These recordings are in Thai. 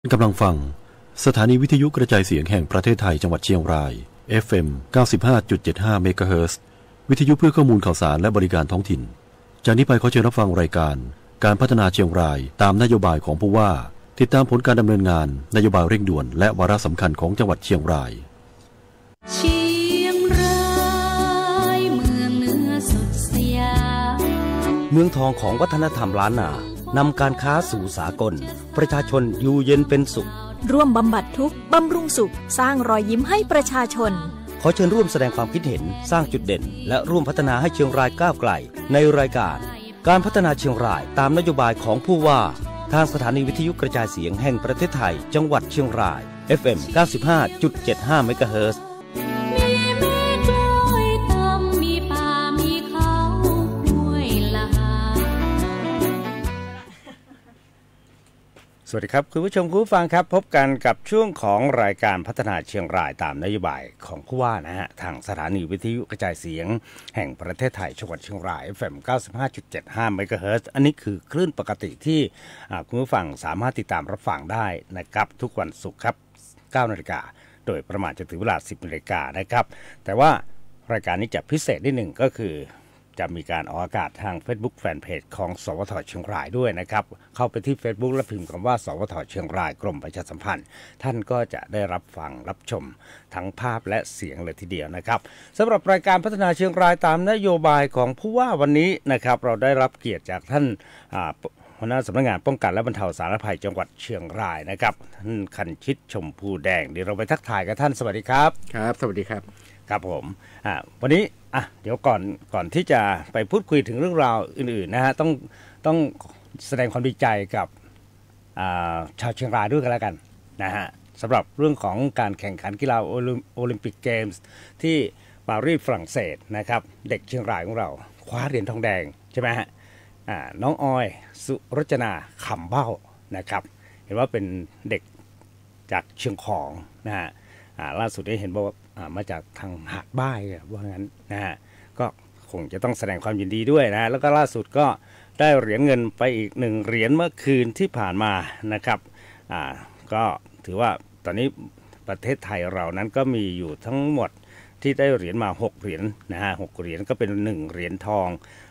กำลังฟังสถานีวิทยุกระจายเสียงแห่งประเทศไทยจังหวัดเชียงราย FM 95.75 เมกะเฮิรตซ์วิทยุเพื่อข้อมูลข่าวสารและบริการท้องถิ่นจากนี้ไปขอเชิญรับฟังรายการการพัฒนาเชียงรายตามนโยบายของผู้ว่าติดตามผลการดำเนินงานนโยบายเร่งด่วนและวาระสำคัญของจังหวัดเชียงรายเชียงรายเมืองเหนือสุดสยามเมืองทองของวัฒนธรรมล้านนานำการค้าสู่สากลประชาชนอยู่เย็นเป็นสุขร่วมบำบัดทุกข์บำรุงสุขสร้างรอยยิ้มให้ประชาชนขอเชิญร่วมแสดงความคิดเห็นสร้างจุดเด่นและร่วมพัฒนาให้เชียงรายก้าวไกลในรายการการพัฒนาเชียงรายตามนโยบายของผู้ว่าทางสถานีวิทยุกระจายเสียงแห่งประเทศไทยจังหวัดเชียงราย FM 95.75 เมกะเฮิรตซ์สวัสดีครับคุณผู้ชมคุณผู้ฟังครับพบกันกับช่วงของรายการพัฒนาเชียงรายตามนโยบายของผู้ว่านะฮะทางสถานีวิทยุกระจายเสียงแห่งประเทศไทยจังหวัดเชียงราย FM 95.75 เมกะเฮิรตซ์อันนี้คือคลื่นปกติที่คุณผู้ฟังสามารถติดตามรับฟังได้นะครับทุกวันศุกร์ครับ 9 นาฬิกาโดยประมาณจนถึงเวลา 10 นาฬิกานะครับแต่ว่ารายการนี้จะพิเศษนิดหนึ่งก็คือจะมีการออกอากาศทาง Facebook Fanpage ของสวท.เชียงรายด้วยนะครับเข้าไปที่ Facebook และพิมพ์คำว่าสวท.เชียงรายกรมประชาสัมพันธ์ท่านก็จะได้รับฟังรับชมทั้งภาพและเสียงเลยทีเดียวนะครับสำหรับรายการพัฒนาเชียงรายตามนโยบายของผู้ว่าวันนี้นะครับเราได้รับเกียรติจากท่านหัวหน้าสำนักงานป้องกันและบรรเทาสาธารณภัยจังหวัดเชียงรายนะครับท่านคันชิตชมพูแดงเดี๋ยวเราไปทักทายกับท่านสวัสดีครับครับสวัสดีครับครับผมวันนี้เดี๋ยวก่อนที่จะไปพูดคุยถึงเรื่องราวอื่นๆนะฮะต้องแสดงความดีใจกับชาวเชียงรายด้วยกันแล้วกันนะฮะสำหรับเรื่องของการแข่งขันกีฬาโอลิมปิกเกมส์ที่ปารีสฝรั่งเศสนะครับเด็กเชียงรายของเราคว้าเหรียญทองแดงใช่ไหมฮะน้องออยสุรจนาขำเบ้านะครับเห็นว่าเป็นเด็กจากเชียงของนะฮะล่าสุดได้เห็นบอกว่ามาจากทางหาดบ้ายว่างั้นนะฮะก็คงจะต้องแสดงความยินดีด้วยนะแล้วก็ล่าสุดก็ได้เหรียญเงินไปอีก1เหรียญเมื่อคืนที่ผ่านมานะครับก็ถือว่าตอนนี้ประเทศไทยเรานั้นก็มีอยู่ทั้งหมดที่ได้เหรียญมา6เหรียญนะฮะ6เหรียญก็เป็น1เหรียญทอง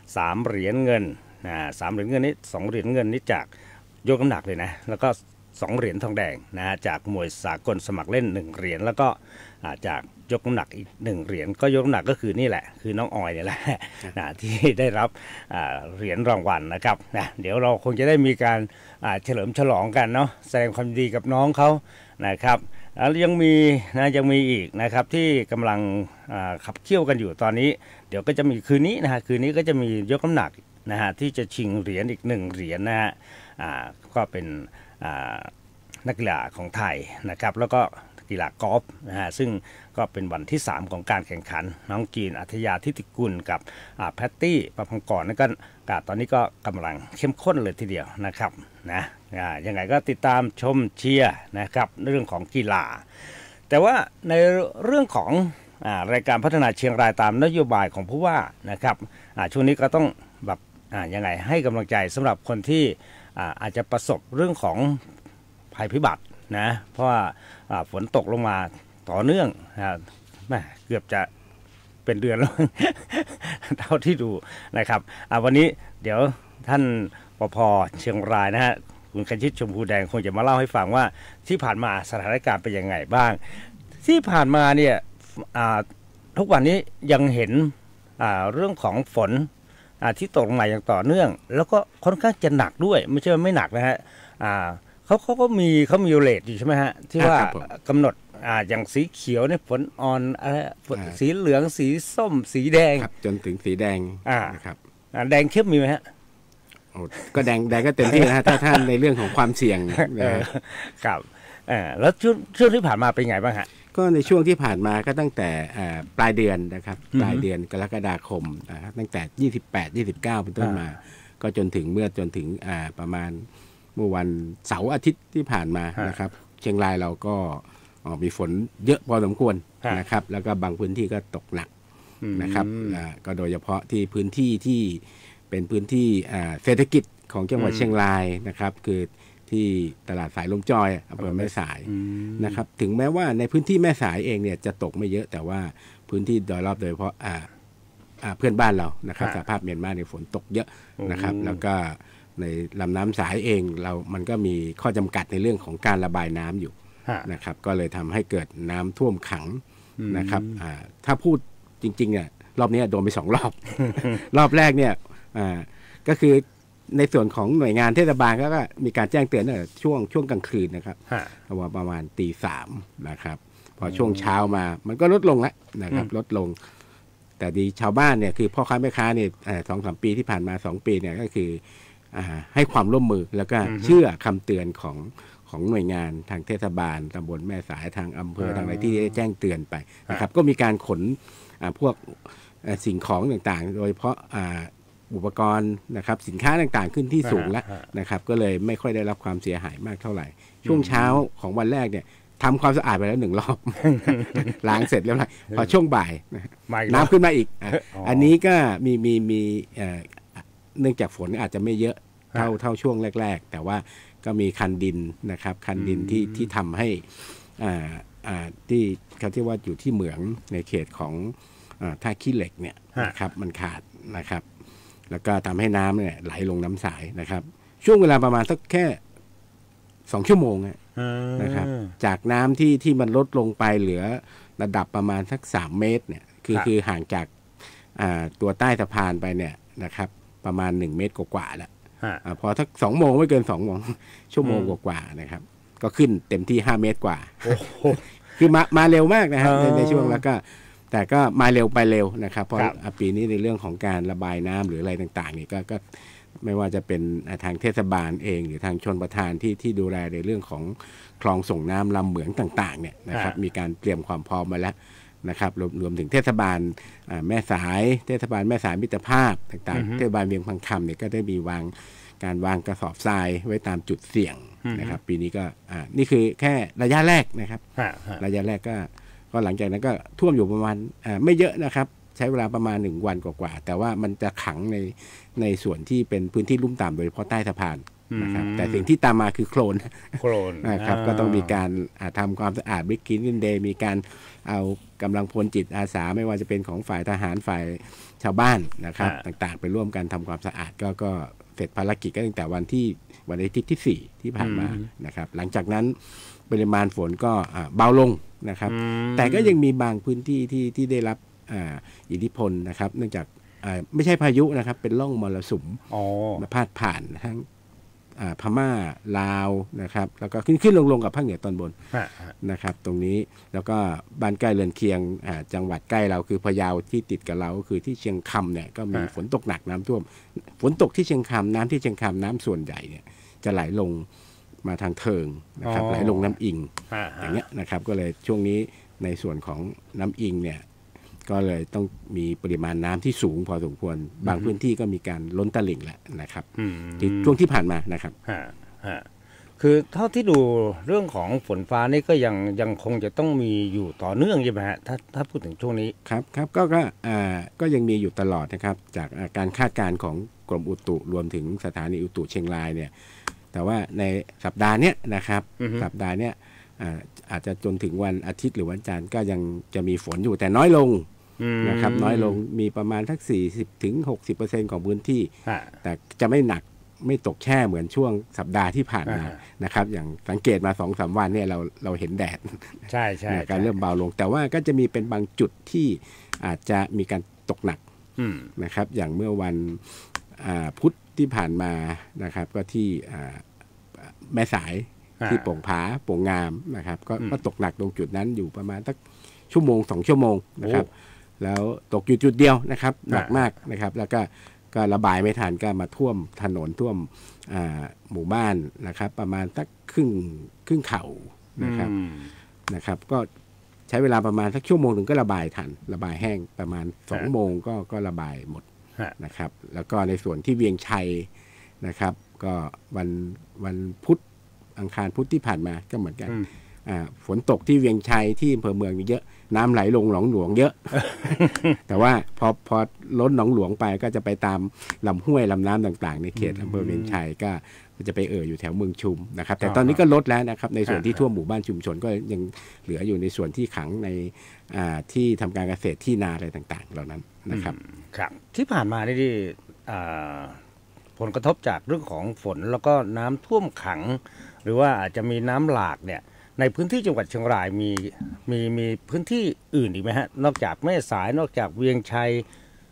3เหรียญเงิน3เหรียญเงินนี้2เหรียญเงินนี้จากยกน้ำหนักเลยนะแล้วก็2เหรียญทองแดงนะฮะจากมวยสากลสมัครเล่น1เหรียญแล้วก็จากยกน้ำหนักอีก1เหรียญก็ยกน้ำหนักก็คือนี่แหละคือน้องออยนี่แหละที่ได้รับเหรียญรางวัลนะครับนะเดี๋ยวเราคงจะได้มีการเฉลิมฉลองกันเนาะแสดงความดีกับน้องเขานะครับแล้วยังมีอีกนะครับที่กำลังขับเคี่ยวกันอยู่ตอนนี้เดี๋ยวก็จะมีคืนนี้ก็จะมียกน้ำหนักนะฮะที่จะชิงเหรียญอีก1เหรียญนะฮะก็เป็นนักกีฬาของไทยนะครับแล้วก็กีฬากอล์ฟนะฮะซึ่งก็เป็นวันที่3ของการแข่งขันน้องจีนอัธยาทิติกุลกับแพตตี้ประภังกรนั่นก็ตอนนี้ก็กำลังเข้มข้นเลยทีเดียวนะครับนะยังไงก็ติดตามชมเชียร์นะครับเรื่องของกีฬาแต่ว่าในเรื่องของรายการพัฒนาเชียงรายตามนโยบายของผู้ว่านะครับช่วงนี้ก็ต้องแบบยังไงให้กำลังใจสำหรับคนที่อาจจะประสบเรื่องของภัยพิบัตินะเพราะว่าฝนตกลงมาต่อเนื่องเกือบจะเป็นเดือนแล้ว เท่าที่ดูนะครับวันนี้เดี๋ยวท่านปภ.เชียงรายนะฮะคุณคันชิตชมพูแดงคงจะมาเล่าให้ฟังว่าที่ผ่านมาสถานการณ์เป็นยังไงบ้างที่ผ่านมาเนี่ยทุกวันนี้ยังเห็นเรื่องของฝนที่ตกลงมาอย่างต่อเนื่องแล้วก็ค่อนข้างจะหนักด้วยไม่ใช่ว่าไม่หนักนะฮะเขาก็มีเรทอยู่ใช่ไหมฮะที่ว่ากำหนดอย่างสีเขียวเนี่ยฝนอ่อนสีเหลืองสีส้มสีแดงจนถึงสีแดงนะครับแดงเข้มมีไหมฮะก็แดงก็เต็มที่นะฮะถ้าท่านในเรื่องของความเสี่ยงครับแล้วช่วงที่ผ่านมาเป็นไงบ้างฮะก็ในช่วงที่ผ่านมาก็ตั้งแต่ปลายเดือนนะครับปลายเดือนกรกฎาคมตั้งแต่28-29เป็นต้นมาก็จนถึงประมาณเมื่อวันเสาร์อาทิตย์ที่ผ่านมานะครับเชียงรายเราก็มีฝนเยอะพอสมควรนะครับแล้วก็บางพื้นที่ก็ตกหนักนะครับก็โดยเฉพาะที่พื้นที่ที่เป็นพื้นที่เศรษฐกิจของจังหวัดเชียงรายนะครับคือที่ตลาดสายลมจอยอำเภอแม่สายนะครับถึงแม้ว่าในพื้นที่แม่สายเองเนี่ยจะตกไม่เยอะแต่ว่าพื้นที่โดยรอบโดยเฉพาะเพื่อนบ้านเรานะครับสภาพเมียนมาในฝนตกเยอะนะครับแล้วก็ในลำน้ำสายเองมันก็มีข้อจำกัดในเรื่องของการระบายน้ำอยู่นะครับก็เลยทำให้เกิดน้ำท่วมขังนะครับถ้าพูดจริงๆเนี่ยรอบนี้โดนไป2 รอบ รอบแรกเนี่ยก็คือในส่วนของหน่วยงานเทศบาลก็มีการแจ้งเตือนช่วงกลางคืนนะครับประมาณตี 3นะครับพอช่วงเช้ามามันก็ลดลงแล้วนะครับลดลงแต่ดีชาวบ้านเนี่ยคือพ่อค้าแม่ค้าเนี่ย2-3 ปีที่ผ่านมา2 ปีเนี่ยก็คือให้ความร่วมมือแล้วก็เชื่อคำเตือนของหน่วยงานทางเทศบาลตำบลแม่สายทางอำเภอทางอะไรที่แจ้งเตือนไปนะครับก็มีการขนพวกสิ่งของต่างๆโดยเฉพาะอุปกรณ์นะครับสินค้าต่างๆขึ้นที่สูงแล้วนะครับก็เลยไม่ค่อยได้รับความเสียหายมากเท่าไหร่ช่วงเช้าของวันแรกเนี่ยทำความสะอาดไปแล้ว1 รอบ ล้างเสร็จแล้วพอช่วงบ่ายน้ำขึ้นมาอีกอันนี้ก็มีเนื่องจากฝนอาจจะไม่เยอะเท่าช่วงแรกๆแต่ว่าก็มีคันดินนะครับคันดินที่ทำให้ที่เขาที่ว่าอยู่ที่เหมืองในเขตของท่าขี้เหล็กเนี่ยนะครับมันขาดนะครับแล้วก็ทำให้น้ำเนี่ยไหลลงน้ำสายนะครับช่วงเวลาประมาณสักแค่2 ชั่วโมงนะครับจากน้ำที่มันลดลงไปเหลือระดับประมาณสัก3 เมตรเนี่ยคือห่างจากตัวใต้สะพานไปเนี่ยนะครับประมาณ1 เมตรกว่าแล้วพอสัก2 โมงไม่เกิน2 ชั่วโมงกว่านะครับก็ขึ้นเต็มที่5 เมตรกว่าคือมาเร็วมากนะครับในช่วงแล้วก็แต่ก็มาเร็วไปเร็วนะครับเพราะปีนี้ในเรื่องของการระบายน้ำหรืออะไรต่างๆนี่ก็ไม่ว่าจะเป็นทางเทศบาลเองหรือทางชลประทานที่ดูแลในเรื่องของคลองส่งน้ำลำเหมืองต่างๆเนี่ยนะครับมีการเตรียมความพร้อมมาแล้วนะครับรวมถึงเทศบาลแม่สายเทศบาลแม่สายมิตรภาพต่างๆเทศบาลเวียงพังคำเนี่ยก็ได้มีการวางกระสอบทรายไว้ตามจุดเสี่ยงนะครับปีนี้ก็นี่คือแค่ระยะแรกนะครับระยะแรกก็หลังจากนั้นก็ท่วมอยู่ประมาณไม่เยอะนะครับใช้เวลาประมาณ1 วันกว่าแต่ว่ามันจะขังในส่วนที่เป็นพื้นที่ลุ่มต่ำโดยเฉพาะใต้สะพานนะครับแต่สิ่งที่ตามมาคือโคลนนะครับก็ต้องมีการทำความสะอาดบิ๊กคลีนเดย์มีการเอากำลังพลจิตอาสาไม่ว่าจะเป็นของฝ่ายทหารฝ่ายชาวบ้านนะครับต่างๆไปร่วมกันทำความสะอาดก็เสร็จภารกิจก็ตั้งแต่วันอาทิตย์ที่4ที่ผ่านมานะครับหลังจากนั้นปริมาณฝนก็เบาลงนะครับแต่ก็ยังมีบางพื้นที่ที่ได้รับอิทธิพลนะครับเนื่องจากไม่ใช่พายุนะครับเป็นร่องมรสุมมาพาดผ่านทั้งพม่าลาวนะครับแล้วก็ขึ้นลงกับภาคเหนือตอนบนนะครับตรงนี้แล้วก็บ้านใกล้เรือนเคียงจังหวัดใกล้เราคือพะเยาที่ติดกับเราคือที่เชียงคำเนี่ยก็มีฝนตกหนักน้ำท่วมฝนตกที่เชียงคำน้ำที่เชียงคำน้ำส่วนใหญ่เนี่ยจะไหลลงมาทางเทิงนะครับไหลลงน้ำอิงอย่างเงี้ยนะครับก็เลยช่วงนี้ในส่วนของน้ำอิงเนี่ยก็เลยต้องมีปริมาณน้ำที่สูงพอสมควรบางพื้นที่ก็มีการล้นตลิ่งแล้วนะครับช่วงที่ผ่านมานะครับคือเท่าที่ดูเรื่องของฝนฟ้านี่ก็ยังคงจะต้องมีอยู่ต่อเนื่องใช่ไหมฮะถ้าพูดถึงช่วงนี้ครับก็ยังมีอยู่ตลอดนะครับจากการคาดการณ์ของกรมอุตุรวมถึงสถานีอุตุเชียงรายเนี่ยแต่ว่าในสัปดาห์นี้นะครับสัปดาห์นี้อาจจะจนถึงวันอาทิตย์หรือวันจันทร์ก็ยังจะมีฝนอยู่แต่น้อยลงนะครับน้อยลงมีประมาณทัก 40-60% ของพื้นที่แต่จะไม่หนักไม่ตกแช่เหมือนช่วงสัปดาห์ที่ผ่านมานะครับอย่างสังเกตมา 2-3 วันเนี่ยเราเห็นแดดใช่การเริ่มเบาลงแต่ว่าก็จะมีเป็นบางจุดที่อาจจะมีการตกหนักนะครับอย่างเมื่อวันพุธที่ผ่านมานะครับก็ที่แม่สายที่โป่งผาโป่งงามนะครับก็ตกหนักตรงจุดนั้นอยู่ประมาณสักชั่วโมง2 ชั่วโมงนะครับแล้วตกอยู่จุดเดียวนะครับหนักมากนะครับแล้วก็ระบายไม่ทันก็มาท่วมถนนท่วมหมู่บ้านนะครับประมาณสักครึ่งเข่านะครับก็ใช้เวลาประมาณสักชั่วโมงถึงก็ระบายทันระบายแห้งประมาณ2 โมงก็ระบายหมดนะครับแล้วก็ในส่วนที่เวียงชัยนะครับก็วันพุธอังคารพุธที่ผ่านมาก็เหมือนกันฝนตกที่เวียงชัยที่อำเภอเมืองเยอะน้ำไหลลงหนองหลวงเยอะ แต่ว่าพอล้นหนองหลวงไปก็จะไปตามลำห้วยลำน้ำต่างๆในเขตอำเภอเวียงชัยก็จะไปอยู่แถวเมืองชุมนะครับแต่ตอนนี้ก็ลดแล้วนะครับในส่วนที่ท่วมหมู่บ้านชุมชนก็ยังเหลืออยู่ในส่วนที่ขังในที่ทำการเกษตรที่นาอะไรต่างๆเหล่านั้นนะครับครับที่ผ่านมาที่ผลกระทบจากเรื่องของฝนแล้วก็น้ำท่วมขังหรือว่าอาจจะมีน้ำหลากเนี่ยในพื้นที่จังหวัดเชียงรายมีพื้นที่อื่นอีกไหมฮะนอกจากแม่สายนอกจากเวียงชัย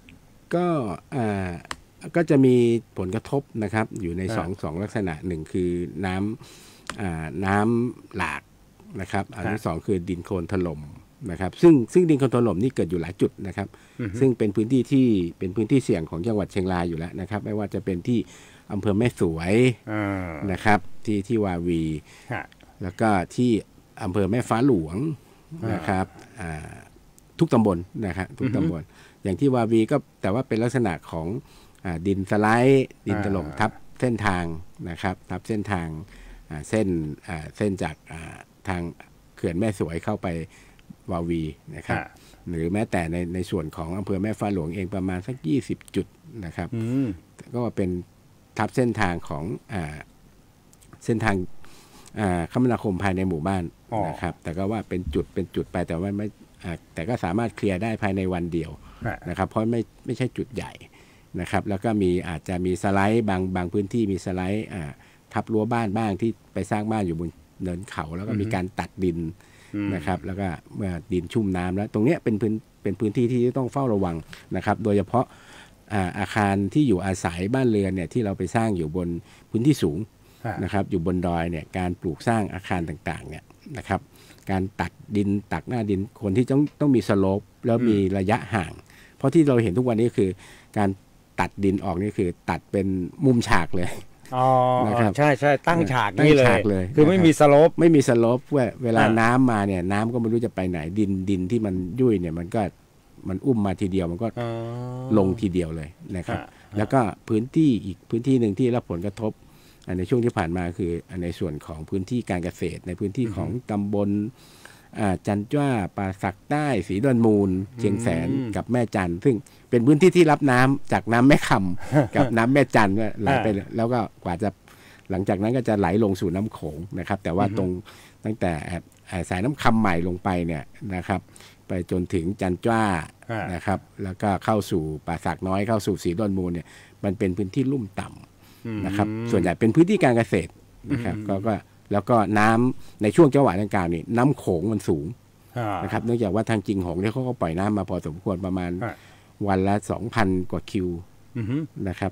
ก็จะมีผลกระทบนะครับอยู่ในสองลักษณะหนึ่งคือน้ำหลากนะครับอันที่สองคือดินโคลนถล่มนะครับซึ่งดินโคลนถล่มนี่เกิดอยู่หลายจุดนะครับซึ่งเป็นพื้นที่ที่เป็นพื้นที่เสี่ยงของจังหวัดเชียงรายอยู่แล้วนะครับไม่ว่าจะเป็นที่อำเภอแม่สวยนะครับที่วาวีแล้วก็ที่อำเภอแม่ฟ้าหลวงนะครับทุกตำบลนะครับทุกตำบลอย่างที่วาวีก็แต่ว่าเป็นลักษณะของดินสไลด์ดินถล่มทับเส้นทางนะครับทับเส้นทางเส้นจากทางเขื่อนแม่สวยเข้าไปวาวีนะครับหรือแม้แต่ในส่วนของอำเภอแม่ฟ้าหลวงเองประมาณสัก20จุดนะครับก็เป็นทับเส้นทางของเส้นทางคมนาคมภายในหมู่บ้านนะครับแต่ก็ว่าเป็นจุดไปแต่ว่าไม่แต่ก็สามารถเคลียร์ได้ภายในวันเดียวนะครับเพราะไม่ใช่จุดใหญ่นะครับแล้วก็อาจจะมีสไลด์บางพื้นที่มีสไลด์ทับรั้วบ้านบ้างที่ไปสร้างบ้านอยู่บนเนินเขาแล้วก็มีการตัดดินนะครับแล้วก็เมื่อดินชุ่มน้ำแล้วตรงนี้เป็นพื้นที่ที่ต้องเฝ้าระวังนะครับโดยเฉพาะอาคารที่อยู่อาศัยบ้านเรือนเนี่ยที่เราไปสร้างอยู่บนพื้นที่สูงนะครับอยู่บนดอยเนี่ยการปลูกสร้างอาคารต่างๆเนี่ยนะครับการตัดดินตักหน้าดินคนที่ต้องมีสโลปแล้วมีระยะห่างเพราะที่เราเห็นทุกวันนี้คือการตัดดินออกนี่คือตัดเป็นมุมฉากเลยนะครับใช่ตั้งฉากนี่เลยคือไม่มีสโลปเวลาน้ำมาเนี่ยน้ำก็ไม่รู้จะไปไหนดินที่มันยุ่ยเนี่ยมันอุ้มมาทีเดียวมันก็ลงทีเดียวเลยนะครับแล้วก็พื้นที่หนึ่งที่รับผลกระทบในช่วงที่ผ่านมาคือในส่วนของพื้นที่การเกษตรในพื้นที่ของตำบลจันจ้าป่าสักใต้ศรีดอนมูลเชียงแสนกับแม่จันซึ่งเป็นพื้นที่ที่รับน้ำจากน้ำแม่คำกับน้ำแม่จันก็ไหลไปแล้วก็กว่าจะหลังจากนั้นก็จะไหลลงสู่น้ำโขงนะครับแต่ว่าตรงตั้งแต่สายน้ำคำใหม่ลงไปเนี่ยนะครับไปจนถึงจันจ้านะครับแล้วก็เข้าสู่ป่าสักน้อยเข้าสู่ศรีดอนมูลเนี่ยมันเป็นพื้นที่ลุ่มต่ำนะครับส่วนใหญ่เป็นพื้นที่การเกษตรนะครับก็แล้วก็น้ำในช่วงจังหวะดังกล่าวนี่น้ำโขงมันสูงนะครับเนื่องจากว่าทางจิงหงเนี่ยเขาก็ปล่อยน้ำมาพอสมควรประมาณวันละ 2,000 กว่าคิวนะครับ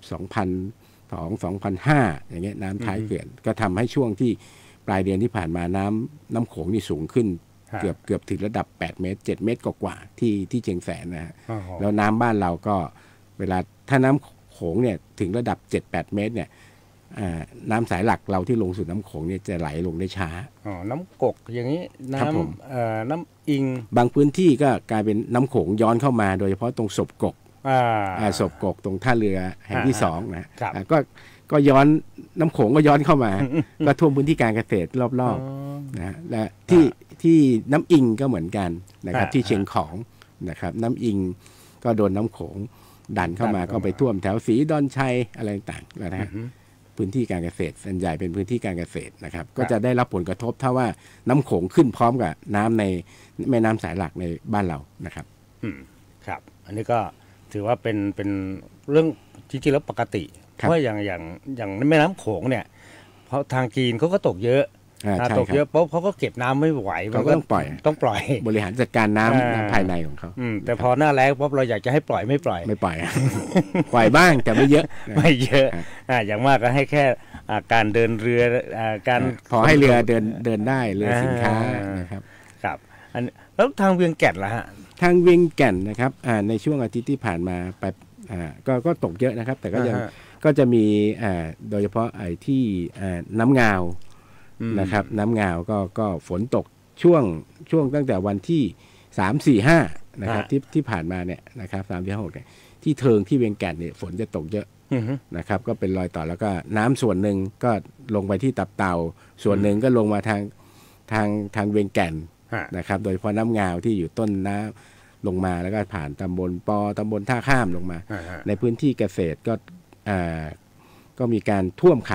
2,005 อย่างเงี้ยน้ำท้ายเขื่อนก็ทำให้ช่วงที่ปลายเดือนที่ผ่านมาน้ำโขงนี่สูงขึ้นเกือบถึงระดับ8เมตร7เมตรกว่าที่เชียงแสนนะฮะแล้วน้ำบ้านเราก็เวลาถ้าน้ำโขงเนี่ยถึงระดับ 7-8 เมตรเนี่ยน้ำสายหลักเราที่ลงสู่น้ำโขงเนี่ยจะไหลลงได้ช้าน้ำกกอย่างนี้น้ำอิงบางพื้นที่ก็กลายเป็นน้ำโขงย้อนเข้ามาโดยเฉพาะตรงศพกกศพกกตรงท่าเรือแห่งที่2นะก็ย้อนน้ำโขงก็ย้อนเข้ามาก็ท่วมพื้นที่การเกษตรรอบๆนะและที่น้ำอิงก็เหมือนกันนะครับที่เชียงของนะครับน้ำอิงก็โดนน้ำโขงดันเข้ามาก็ไปท่วมแถวศรีดอนชัยอะไรต่างๆนะฮะพื้นที่การเกษตรส่วนใหญ่เป็นพื้นที่การเกษตรนะครับก็จะได้รับผลกระทบถ้าว่าน้ำโขงขึ้นพร้อมกับน้ำในแม่น้ำสายหลักในบ้านเรานะครับครับอันนี้ก็ถือว่าเป็นเรื่องจริงๆแล้วปกติเพราะอย่างแม่น้ำโขงเนี่ยเพราะทางจีนเขาก็ตกเยอะตกเยอะปุ๊บเขาก็เก็บน้ำไม่ไหวเขาก็ต้องปล่อยบริหารจัดการน้ำภายในของเขาแต่พอหน้าแล้งปุ๊บเราอยากจะให้ปล่อยไม่ปล่อยปล่อยบ้างแต่ไม่เยอะอย่างมากก็ให้แค่การเดินเรือการพอให้เรือเดินได้เรือสินค้านะครับครับแล้วทางเวียงแก่นล่ะฮะทางเวียงแก่นนะครับในช่วงอาทิตย์ที่ผ่านมาไปก็ตกเยอะนะครับแต่ก็จะมีโดยเฉพาะไอ้ที่น้ำงาวนะครับน้ำงาวก็ฝนตกช่วงตั้งแต่วันที่3-4-5นะครับที่ผ่านมาเนี่ยนะครับ3-6เนี่ยที่เทิงที่เวียงแก่นเนี่ยฝนจะตกเยอะนะครับก็เป็นรอยต่อแล้วก็น้ำส่วนหนึ่งก็ลงไปที่ตับเต่าส่วนหนึ่งก็ลงมาทางเวียงแก่นนะครับโดยเฉพาะน้ำงาวที่อยู่ต้นน้ำลงมาแล้วก็ผ่านตำบลตำบลท่าข้ามลงมาในพื้นที่เกษตรก็มีการท่วมขัง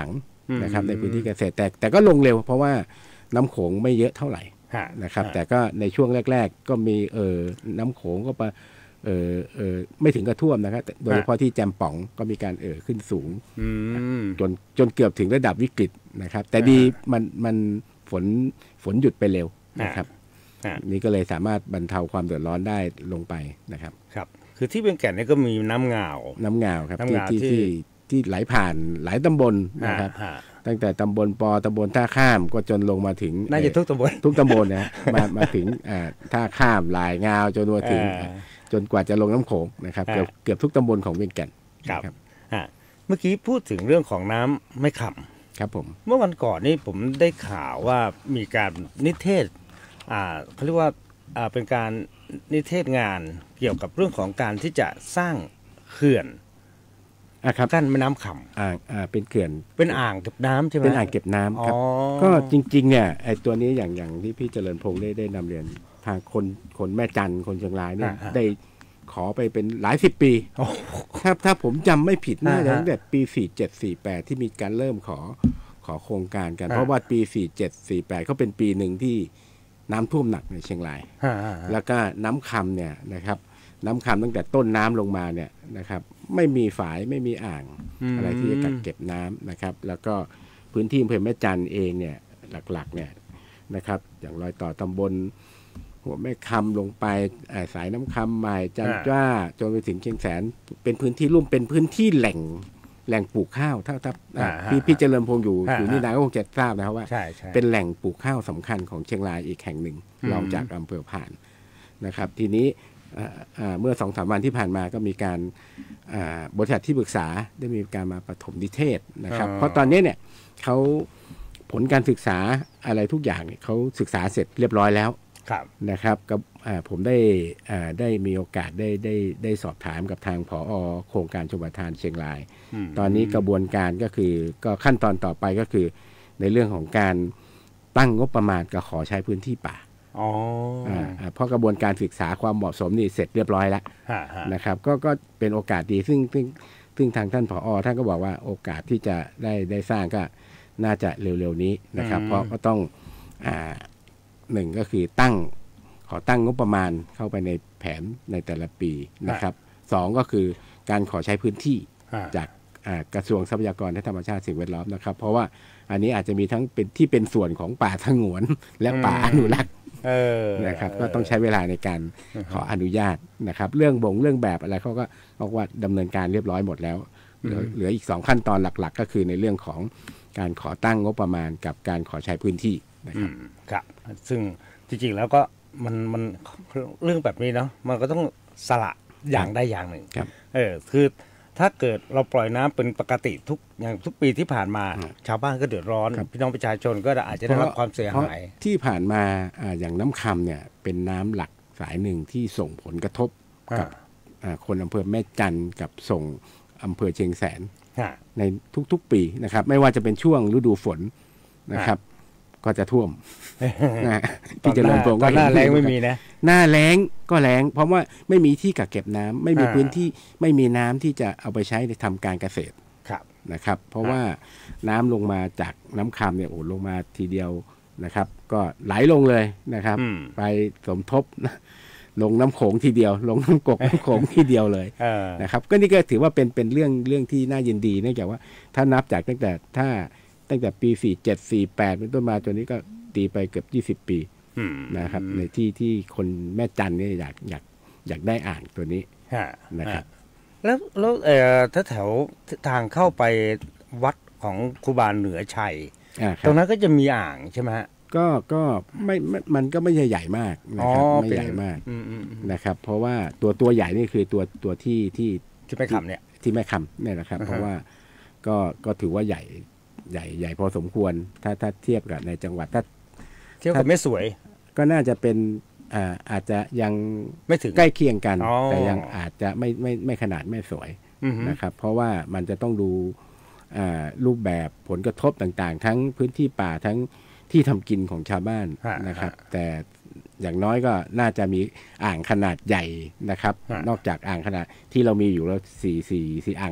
นะครับในพื้นที่เกษตรแต่ก็ลงเร็วเพราะว่าน้ำโขงไม่เยอะเท่าไหร่นะครับแต่ก็ในช่วงแรกๆก็มีน้ำโขงก็ไม่ถึงกระท่วมนะครับโดยเฉพาะที่แจมป๋องก็มีการขึ้นสูงจนเกือบถึงระดับวิกฤตนะครับแต่ดีมันฝนหยุดไปเร็วนะครับนี่ก็เลยสามารถบรรเทาความเดือดร้อนได้ลงไปนะครับครับคือที่เวียงแก่นนี่ก็มีน้ำเงาครับที่ไหลผ่านหลายตำบลนะครับตั้งแต่ตำบลปอตำบลท่าข้ามก็จนลงมาถึงน่าจะทุกตำบลนะมาถึงท่าข้ามหลายงาวจนมาถึงจนกว่าจะลงน้ำโขงนะครับเกือบทุกตำบลของเวียงแก่นครับเมื่อกี้พูดถึงเรื่องของน้ำไม่ขำครับผมเมื่อวันก่อนนี่ผมได้ข่าวว่ามีการนิเทศเขาเรียกว่าเป็นการนิเทศงานเกี่ยวกับเรื่องของการที่จะสร้างเขื่อนกั้นแม่น้ำขำเป็นเขื่อนเป็นอ่างเก็บน้ำใช่ไหมเป็นอ่างเก็บน้ำครับก็จริงๆเนี่ยไอ้ตัวนี้อย่างที่พี่เจริญพงษ์ได้นำเรียนทางคนแม่จันคนเชียงรายเนี่ยได้ขอไปเป็นหลาย10 ปีถ้าผมจำไม่ผิดน่าจะตั้งแต่ปี47-48ที่มีการเริ่มขอโครงการกันเพราะว่าปี47-48ก็เป็นปีหนึ่งที่น้ำท่วมหนักในเชียงรายแล้วก็น้ำคำเนี่ยนะครับน้ำคำตั้งแต่ต้นน้ำลงมาเนี่ยนะครับไม่มีฝายไม่มีอ่างอะไรที่จะกักเก็บน้ำนะครับแล้วก็พื้นที่อำเภอแม่จันเองเนี่ยหลักๆเนี่ยนะครับอย่างรอยต่อตำบลหัวแม่คำลงไปสายน้ำคำใหม่จันจ้าจนไปถึงเชียงแสนเป็นพื้นที่ลุ่มเป็นพื้นที่แหล่งปลูกข้าวถ้าพี่เจริญพงษ์อยู่นี่นะก็คงจะทราบนะครับว่าเป็นแหล่งปลูกข้าวสำคัญของเชียงรายอีกแห่งหนึ่งรองจากอำเภอผ่านนะครับทีนี้เมื่อ 2-3 วันที่ผ่านมาก็มีการบริษัทที่ปรึกษาได้มีการมาปฐมนิเทศนะครับเพราะตอนนี้เนี่ยเขาผลการศึกษาอะไรทุกอย่างเนี่ยเขาศึกษาเสร็จเรียบร้อยแล้วนะครับก็ผมได้มีโอกาสได้สอบถามกับทางผอ.โครงการชลประทานเชียงรายตอนนี้กระบวนการก็คือก็ขั้นตอนต่อไปก็คือในเรื่องของการตั้งงบประมาณกับขอใช้พื้นที่ป่าเพราะกระบวนการศึกษาความเหมาะสมนี่เสร็จเรียบร้อยแล้วนะครับก็เป็นโอกาสดีซึ่งทางท่านผอ.ท่านก็บอกว่าโอกาสที่จะได้สร้างก็น่าจะเร็วๆนี้นะครับเพราะก็ต้องหนึ่งก็คือขอตั้งงบประมาณเข้าไปในแผนในแต่ละปีนะครับสองก็คือการขอใช้พื้นที่จากกระทรวงทรัพยากรและธรรมชาติสิ่งแวดล้อมนะครับเพราะว่าอันนี้อาจจะมีทั้งเป็นส่วนของป่าสงวนและป่าอนุรักษ์นะครับก็ต้องใช้เวลาในการขออนุญาตนะครับเรื่องแบบอะไรเขาก็บอกว่าดำเนินการเรียบร้อยหมดแล้วเหลืออีก2ขั้นตอนหลักๆก็คือในเรื่องของการขอตั้งงบประมาณกับการขอใช้พื้นที่นะครับครับซึ่งจริงๆแล้วก็มันเรื่องแบบนี้เนาะมันก็ต้องสละอย่างได้อย่างหนึ่งคือถ้าเกิดเราปล่อยน้ำเป็นปกติทุกปีที่ผ่านมาชาวบ้านก็เดือดร้อนพี่น้องประชาชนก็อาจจะได้รับความเสียหายที่ผ่านมาอย่างน้ำคำเนี่ยเป็นน้ำหลักสายหนึ่งที่ส่งผลกระทบกับคนอำเภอแม่จันกับส่งอำเภอเชียงแสนในทุกๆปีนะครับไม่ว่าจะเป็นช่วงฤดูฝนนะครับก็จะท่วมที่จะลงตรงก็หน้าแล้งไม่มีนะหน้าแล้งก็แล้งเพราะว่าไม่มีที่กักเก็บน้ำไม่มีพื้นที่ไม่มีน้ำที่จะเอาไปใช้ในทำการเกษตรนะครับเพราะว่าน้ำลงมาจากน้ำคำเนี่ยลงมาทีเดียวนะครับก็ไหลลงเลยนะครับไปสมทบลงน้ำโขงทีเดียวลงน้ำกกน้ำโขงทีเดียวเลยนะครับก็นี่ก็ถือว่าเป็นเรื่องที่น่ายินดีเนื่องจากว่าถ้านับจากตั้งแต่ปี47-48เป็นต้นมาจนนี้ก็ตีไปเกือบ20 ปีนะครับในที่คนแม่จันเนี่ยอยากได้อ่างตัวนี้นะครับแล้วถ้าแถวทางเข้าไปวัดของครูบาเหนือชัยตรงนั้นก็จะมีอ่างใช่ไหมฮะก็ไม่มันก็ไม่ใหญ่มากนะครับไม่ใหญ่มากนะครับเพราะว่าตัวใหญ่นี่คือตัวที่แม่คำเนี่ยที่แม่คำเนี่ยนะครับเพราะว่าก็ถือว่าใหญ่พอสมควรถ้าเทียบกับในจังหวัดถ้าเทียบกับแม่สวยก็น่าจะเป็นอาจจะยังไม่ถึงใกล้เคียงกันแต่ยังอาจจะไม่ขนาดแม่สวยนะครับเพราะว่ามันจะต้องดูรูปแบบผลกระทบต่างๆทั้งพื้นที่ป่าทั้งที่ทำกินของชาวบ้านนะครับแต่อย่างน้อยก็น่าจะมีอ่างขนาดใหญ่นะครับนอกจากอ่างขนาดที่เรามีอยู่แล้ว4อ่างหลัก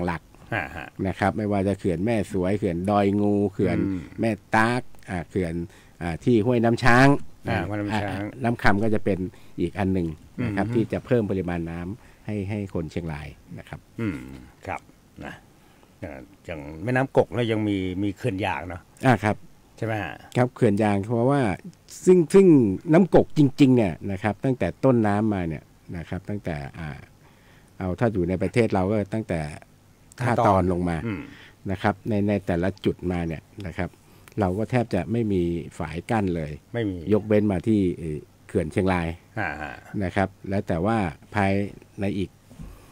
นะครับไม่ว่าจะเขื่อนแม่สวยเขื่อนดอยงูเขื่อนแม่ตากเขื่อนที่ห้วยน้ำช้างน้ำคำก็จะเป็นอีกอันหนึ่งนะครับที่จะเพิ่มปริมาณน้ำให้คนเชียงรายนะครับครับนะอย่างแม่น้ำกกแล้วยังมีเขื่อนยางเนาะครับใช่ไหมครับเขื่อนยางเพราะว่าซึ่งน้ำกกจริงๆเนี่ยนะครับตั้งแต่ต้นน้ำมาเนี่ยนะครับตั้งแต่เอาถ้าอยู่ในประเทศเราก็ตั้งแต่ท่าตอนลงมานะครับในแต่ละจุดมาเนี่ยนะครับเราก็แทบจะไม่มีฝายกั้นเลยไม่มียกเว้นมาที่เขื่อนเชียงรายนะครับแล้วแต่ว่าภายในอีก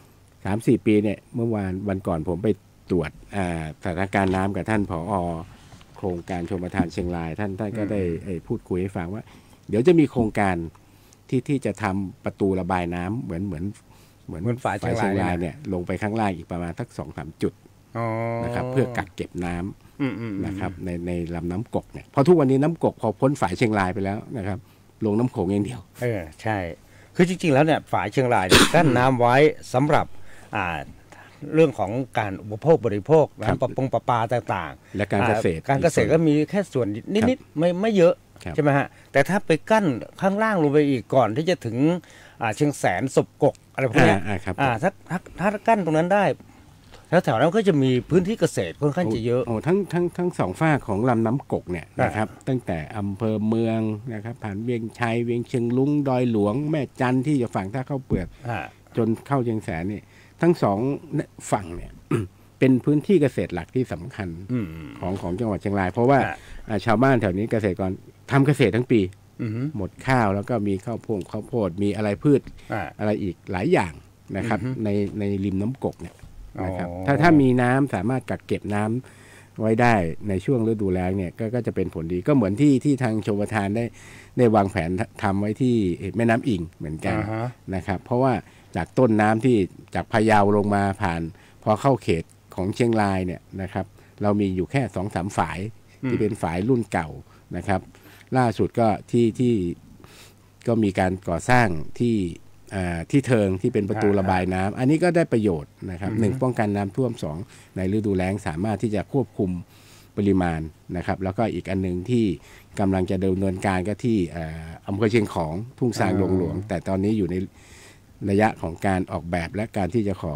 3-4 ปีเนี่ยเมื่อวันก่อนผมไปตรวจสถานการณ์น้ำกับท่านผอ.โครงการชลประทานเชียงรายท่านก็ได้พูดคุยให้ฟังว่าเดี๋ยวจะมีโครงการที่จะทำประตูระบายน้ำเหมือนฝายเชียงรายเนี่ยลงไปข้างล่างอีกประมาณสัก 2-3 จุดนะครับเพื่อกักเก็บน้ำนะครับในลำน้ำกกเนี่ยเพราะทุกวันนี้น้ำกกพอพ้นฝายเชียงรายไปแล้วนะครับลงน้ำโขงอย่างเดียวใช่คือจริงๆแล้วเนี่ยฝายเชียงรายกั้นน้ำไว้สำหรับเรื่องของการอุปโภคบริโภคน้ำประปาต่างๆและการเกษตรก็มีแค่ส่วนนิดๆไม่เยอะใช่ไหมฮะแต่ถ้าไปกั้นข้างล่างลงไปอีกก่อนที่จะถึงเชียงแสนศพกกอะไรพวกนี้ถ้ากั้นตรงนั้นได้แถวๆนั้นก็จะมีพื้นที่เกษตรค่อนข้างจะเยอะทั้งสองฝั่งของลำน้ำกกเนี่ยนะครับตั้งแต่อำเภอเมืองนะครับผ่านเวียงชัยเวียงเชียงลุงดอยหลวงแม่จันที่จะฝั่งท่าข้าวเปลือกจนเข้าเชียงแสนนี่ทั้งสองฝั่งเนี่ย เป็นพื้นที่เกษตรหลักที่สำคัญของจังหวัดเชียงรายเพราะว่าชาวบ้านแถวนี้เกษตรกรทำเกษตรทั้งปีหมดข้าวแล้วก็มีข้าวโพดมีอะไรพืชอะไรอีกหลายอย่างนะครับในริมน้ำกกเนี่ยนะครับถ้ามีน้ำสามารถกักเก็บน้ำไว้ได้ในช่วงฤดูแล้งเนี่ยก็จะเป็นผลดีก็เหมือนที่ทางชลประทานได้วางแผนทำไว้ที่แม่น้ำอิงเหมือนกันนะครับเพราะว่าจากต้นน้ำที่จากพะเยาลงมาผ่านพอเข้าเขตของเชียงรายเนี่ยนะครับเรามีอยู่แค่ 2-3 ฝายที่เป็นฝายรุ่นเก่านะครับล่าสุดก็ที่ก็มีการก่อสร้างที่เทิงที่เป็นประตูระบายน้ำอันนี้ก็ได้ประโยชน์นะครับ1ป้องกันน้ำท่วม2ในฤดูแล้งสามารถที่จะควบคุมปริมาณนะครับแล้วก็อีกอันนึงที่กำลังจะดำเนินการก็ที่อำเภอเชียงของทุ่งซางหลวงแต่ตอนนี้อยู่ในระยะของการออกแบบและการที่จะขอ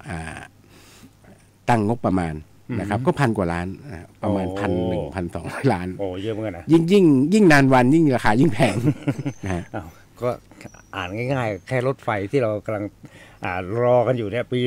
ตั้งงบประมาณนะครับก็1,000 กว่าล้านประมาณ 1,200 ล้านโอ้เยอะเหมือนกันนะยิ่งนานวันยิ่งราคายิ่งแพงนะฮะก็อ่านง่ายๆแค่รถไฟที่เรากำลังรอกันอยู่เนี่ยปี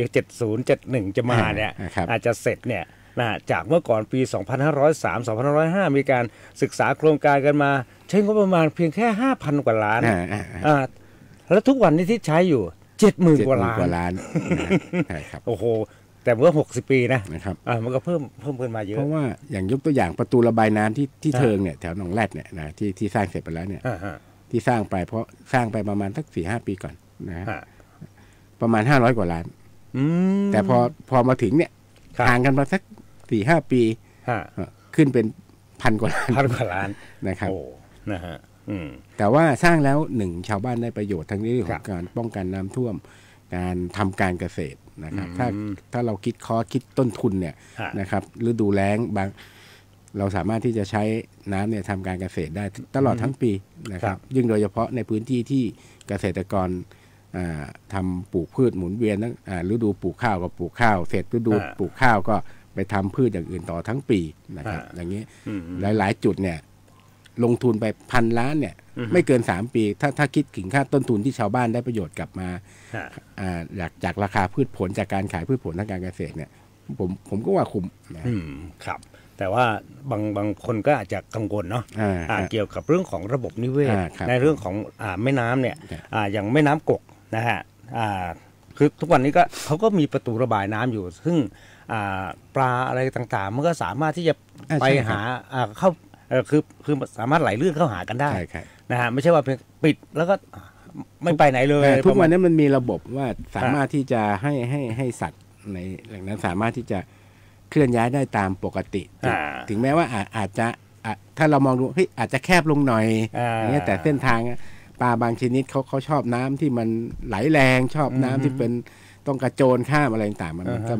7071จะมาเนี่ยอาจจะเสร็จเนี่ยจากเมื่อก่อนปี2503 2505มีการศึกษาโครงการกันมาใช้งบประมาณเพียงแค่ 5,000 กว่าล้านแล้วทุกวันนี้ที่ใช้อยู่ 70,000 กว่าล้านใช่ครับโอ้โหแต่เมื่อ60 ปีนะครับมันก็เพิ่มขึ้นมาเยอะเพราะว่าอย่างยกตัวอย่างประตูระบายน้ำที่เทิงเนี่ยแถวหนองแรดเนี่ยนะที่สร้างเสร็จไปแล้วเนี่ยที่สร้างไปเพราะสร้างไปประมาณสัก 4-5 ปีก่อนนะประมาณ500 กว่าล้านแต่พอมาถึงเนี่ยห่างกันมาสัก 4-5 ปีขึ้นเป็น1,000 กว่าล้านนะครับโอ้นะฮะแต่ว่าสร้างแล้ว1ชาวบ้านได้ประโยชน์ทั้งเรื่องของการป้องกันน้ำท่วมการทำการเกษตรนะครับถ้าเราคิดต้นทุนเนี่ยนะครับฤดูแล้งบางเราสามารถที่จะใช้น้ำเนี่ยทำการเกษตรได้ตลอดทั้งปีนะครับยิ่งโดยเฉพาะในพื้นที่ที่เกษตรกรทำปลูกพืชหมุนเวียนฤดูปลูกข้าวก็ปลูกข้าวเสร็จฤดูปลูกข้าวก็ไปทำพืชอย่างอื่นต่อทั้งปีนะครับอย่างนี้หลายๆจุดเนี่ยลงทุนไป1,000 ล้านเนี่ยไม่เกิน3 ปีถ้าคิดถึงค่าต้นทุนที่ชาวบ้านได้ประโยชน์กลับมาจากราคาพืชผลจากการขายพืชผลทางการเกษตรเนี่ยผมก็ว่าคุ้มนะครับแต่ว่าบางคนก็อาจจะกังวลเนาะเกี่ยวกับเรื่องของระบบนิเวศในเรื่องของแม่น้ำเนี่ยอย่างแม่น้ำกกนะฮะคือทุกวันนี้ก็เขาก็มีประตูระบายน้ำอยู่ซึ่งปลาอะไรต่างๆมันก็สามารถที่จะไปหาเข้าคือสามารถไหลลื่นเข้าหากันได้นะฮะไม่ใช่ว่าปิดแล้วก็ไม่ไปไหนเลยทุกวันนี้มันมีระบบว่าสามารถที่จะให้สัตว์ในแหล่งนั้นสามารถที่จะเคลื่อนย้ายได้ตามปกติถึงแม้ว่าอาจจะถ้าเรามองดูเฮ้ยอาจจะแคบลงหน่อยอย่างเงี้ยแต่เส้นทางปลาบางชนิดเขาชอบน้ำที่มันไหลแรงชอบน้ำที่เป็นต้องกระโจนข้ามอะไรต่างๆมันก็มี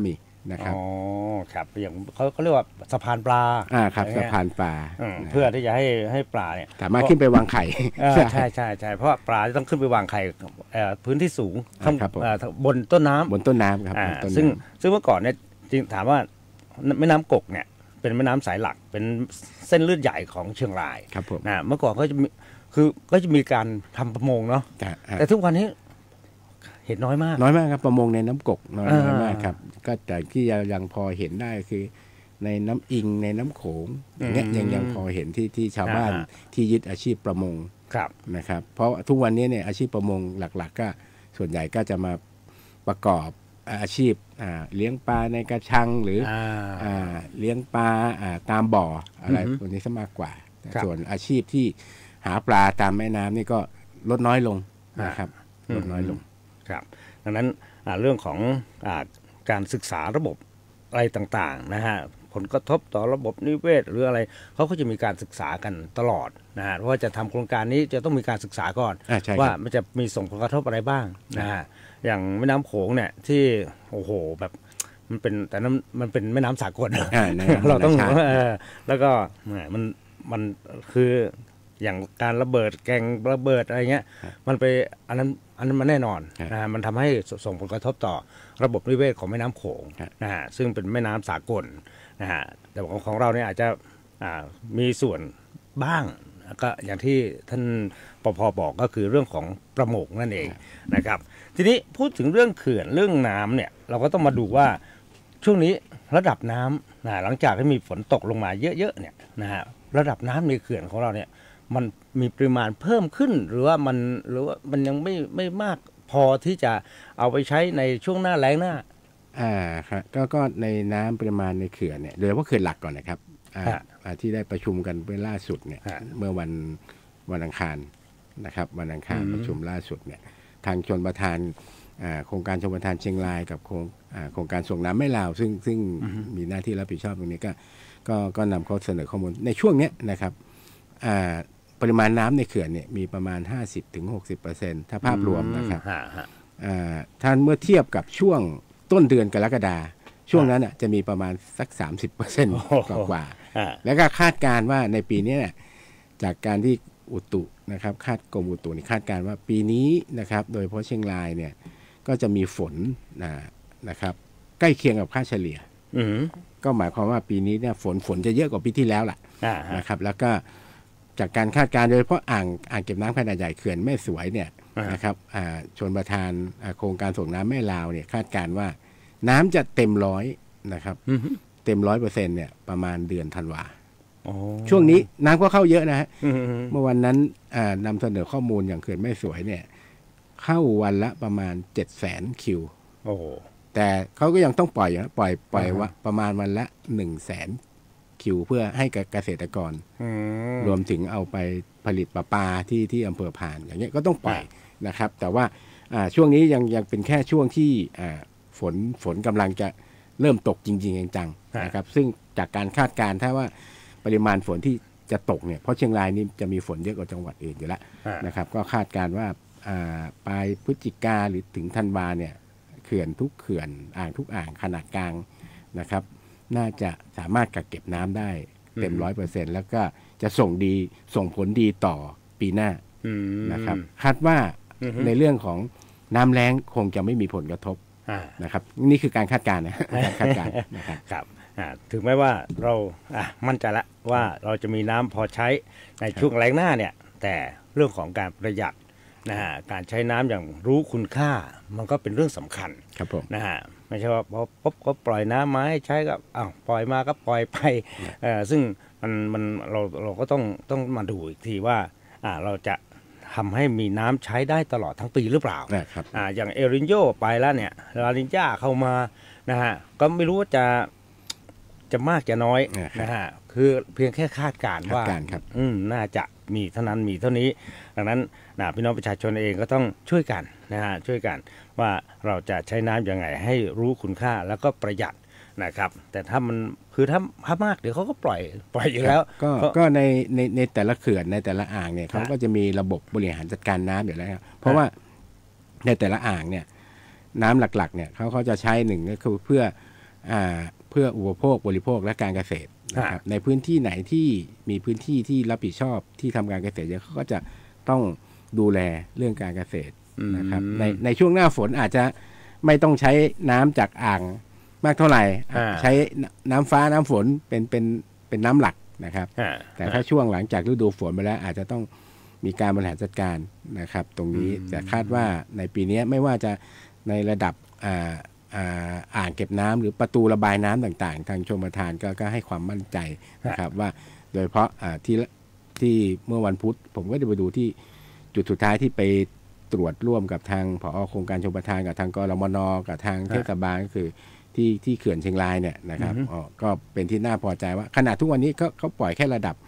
นะครับอ๋อครับอย่างเขาเรียกว่าสะพานปลาครับสะพานปลาเพื่อที่จะให้ปลาเนี่ยสามารถขึ้นไปวางไข่ใช่เพราะปลาจะต้องขึ้นไปวางไข่พื้นที่สูงบนต้นน้ำครับซึ่งเมื่อก่อนเนี่ยจริงถามว่าแม่น้ำกกเนี่ยเป็นแม่น้ำสายหลักเป็นเส้นเลือดใหญ่ของเชียงรายครับผมเมื่อก่อนก็จะมีการทำประมงเนาะแต่ทุกวันนี้เห็นน้อยมากครับประมงในน้ำกกน้อยมากครับก็แต่ที่ยังพอเห็นได้คือในน้ำอิงในน้ำโขงเนี่ยยังพอเห็นที่ชาวบ้านที่ยึดอาชีพประมงนะครับเพราะทุกวันนี้เนี่ยอาชีพประมงหลักๆก็ส่วนใหญ่ก็จะมาประกอบอาชีพเลี้ยงปลาในกระชังหรือเลี้ยงปลาตามบ่ออะไรพวกนี้ซะมากกว่าส่วนอาชีพที่หาปลาตามแม่น้ำนี่ก็ลดน้อยลงนะครับลดน้อยลงครับดังนั้นเรื่องของการศึกษาระบบอะไรต่างๆนะฮะผลกระทบต่อระบบนิเวศหรืออะไรเขาก็จะมีการศึกษากันตลอดนะฮะเพราะว่าจะทำโครงการนี้จะต้องมีการศึกษาก่อนว่ามันจะมีส่งผลกระทบอะไรบ้างนะฮะอย่างแม่น้ำโขงเนี่ยที่โอ้โหแบบมันเป็นแต่มันเป็นแม่น้ำสากลเราต้องแล้วก็มันคืออย่างการระเบิดแกงระเบิดอะไรเงี้ยมันไปอันนั้นมันแน่นอนนะฮะมันทำให้ส่งผลกระทบต่อระบบนิเวศของแม่น้ำโขงนะฮะซึ่งเป็นแม่น้ำสากลนะฮะแต่ของเราเนี่ยอาจจะมีส่วนบ้างก็อย่างที่ท่านปภ.บอกก็คือเรื่องของประมงนั่นเองนะครับทีนี้พูดถึงเรื่องเขื่อนเรื่องน้ำเนี่ยเราก็ต้องมาดูว่าช่วงนี้ระดับน้ำหลังจากที่มีฝนตกลงมาเยอะๆเนี่ยนะฮะระดับน้ำในเขื่อนของเราเนี่ยมันมีปริมาณเพิ่มขึ้นหรือว่ามันยังไม่มากพอที่จะเอาไปใช้ในช่วงหน้าแล้งหน้าครับก็ในน้ำปริมาณในเขื่อนเนี่ยโดยเฉพาะเขื่อนหลักก่อนนะครับที่ได้ประชุมกันเมื่อล่าสุดเนี่ยเมื่อวันอังคารนะครับวันอังคารประชุมล่าสุดเนี่ยทางชลประทานโครงการชลประทานเชียงรายกับโครงการส่งน้ำแม่ลาวซึ่งมีหน้าที่รับผิดชอบตรงนี้ก็นำเขาเสนอข้อมูลในช่วงนี้นะครับปริมาณน้ำในเขื่อนเนี่ยมีประมาณ 50-60% ถ้าภาพรวมนะครับถ้าเมื่อเทียบกับช่วงต้นเดือนกรกฎาคมช่วงนั้นจะมีประมาณสัก 30% กว่าแล้วก็คาดการณ์ว่าในปีนี้จากการที่อุตุนะครับกรมอุตุนี่คาดการณ์ว่าปีนี้นะครับโดยเฉพาะเชียงรายเนี่ยก็จะมีฝนนะครับใกล้เคียงกับค่าเฉลี่ยก็หมายความว่าปีนี้เนี่ยฝนจะเยอะกว่าปีที่แล้วล่ะนะครับแล้วก็จากการคาดการณ์โดยเฉพาะอ่างเก็บน้ำขนาดใหญ่เขื่อนแม่สวยเนี่ยนะครับชลประทานโครงการส่งน้ำแม่ลาวเนี่ยคาดการณ์ว่าน้ำจะเต็ม100นะครับเต็ม 100% เนี่ยประมาณเดือนธันวาช่วงนี้น้ำก็เข้าเยอะนะฮะเมื่อวันนั้นนำเสนอข้อมูลอย่างเขื่อนแม่สวยเนี่ยเข้าวันละประมาณ 700,000 คิวแต่เขาก็ยังต้องปล่อยว่าประมาณวันละ 100,000 คิวเพื่อให้กับเกษตรกรรวมถึงเอาไปผลิตปลาปลาที่อำเภอพานอย่างเงี้ยก็ต้องปล่อยนะครับแต่ว่าช่วงนี้ยังเป็นแค่ช่วงที่ฝนกำลังจะเริ่มตกจริงๆจังๆนะครับซึ่งจากการคาดการณ์ถ้าว่าปริมาณฝนที่จะตกเนี่ยเพราะเชียงรายนี่จะมีฝนเยอะกว่าจังหวัดอื่นอยู่แล้วนะครับก็คาดการณ์ว่าปลายพฤศจิกาหรือถึงธันวาเนี่ยเขื่อนทุกเขื่อนทุกอ่างขนาดกลางนะครับน่าจะสามารถกักเก็บน้ำได้เต็ม 100% แล้วก็จะส่งผลดีต่อปีหน้านะครับคาดว่าในเรื่องของน้ำแล้งคงจะไม่มีผลกระทบนะครับนี่คือการคาดการณ์คาดการณ์นะครับถึงแม้ว่าเรามั่นใจแล้วว่าเราจะมีน้ำพอใช้ในช่วงแล้งหน้าเนี่ยแต่เรื่องของการประหยัดนะฮะการใช้น้ำอย่างรู้คุณค่ามันก็เป็นเรื่องสำคัญครับผมนะฮะไม่ใช่ว่าพอปุ๊บก็ปล่อยน้ำมาให้ใช้ก็ปล่อยมาก็ปล่อยไปซึ่งเราก็ต้องมาดูอีกทีว่าเราจะทำให้มีน้ำใช้ได้ตลอดทั้งปีหรือเปล่าอย่างเอรินโยไปแล้วเนี่ยลานิญาเข้ามานะฮะก็ไม่รู้ว่าจะมากจะน้อยนะฮะคือเพียงแค่คาดการณ์ว่าน่าจะมีเท่านั้นมีเท่านี้ดังนั้นพี่น้องประชาชนเองก็ต้องช่วยกันนะฮะช่วยกันว่าเราจะใช้น้ำยังไงให้รู้คุณค่าแล้วก็ประหยัดนะครับแต่ถ้ามันคือถ้ามากเดี๋ยวเขาก็ปล่อยอยู่แล้วก็ในแต่ละเขื่อนในแต่ละอ่างเนี่ยเขาก็จะมีระบบบริหารจัดการน้ำอยู่แล้วเพราะว่าในแต่ละอ่างเนี่ยน้ำหลักๆเนี่ยเขาจะใช้หนึ่งก็คือเพื่อเพื่ออุปโภคบริโภคและการเกษตรนะครับในพื้นที่ไหนที่มีพื้นที่ที่รับผิดชอบที่ทำการเกษตรเยอะเขาก็จะต้องดูแลเรื่องการเกษตรนะครับในช่วงหน้าฝนอาจจะไม่ต้องใช้น้ำจากอ่างมากเท่าไหร่ใช้น้ำฟ้าน้ำฝนเป็นน้ำหลักนะครับแต่ถ้าช่วงหลังจากฤดูฝนไปแล้วอาจจะต้องมีการบริหารจัดการนะครับตรงนี้แต่คาดว่าในปีนี้ไม่ว่าจะในระดับอ่างเก็บน้ำหรือประตูระบายน้ำต่างๆทางชลประทานก็ให้ความมั่นใจนะครับว่าโดยเฉพาะที่เมื่อวันพุธผมก็จะไปดูที่จุดสุดท้ายที่ไปตรวจร่วมกับทางผอ.โครงการชลประทานกับทางกรมน.กับทางเทศบาลก็คือที่เขื่อนเชียงรายเนี่ยนะครับก็เป็นที่น่าพอใจว่าขนาดทุกวันนี้เขาปล่อยแค่ระดับ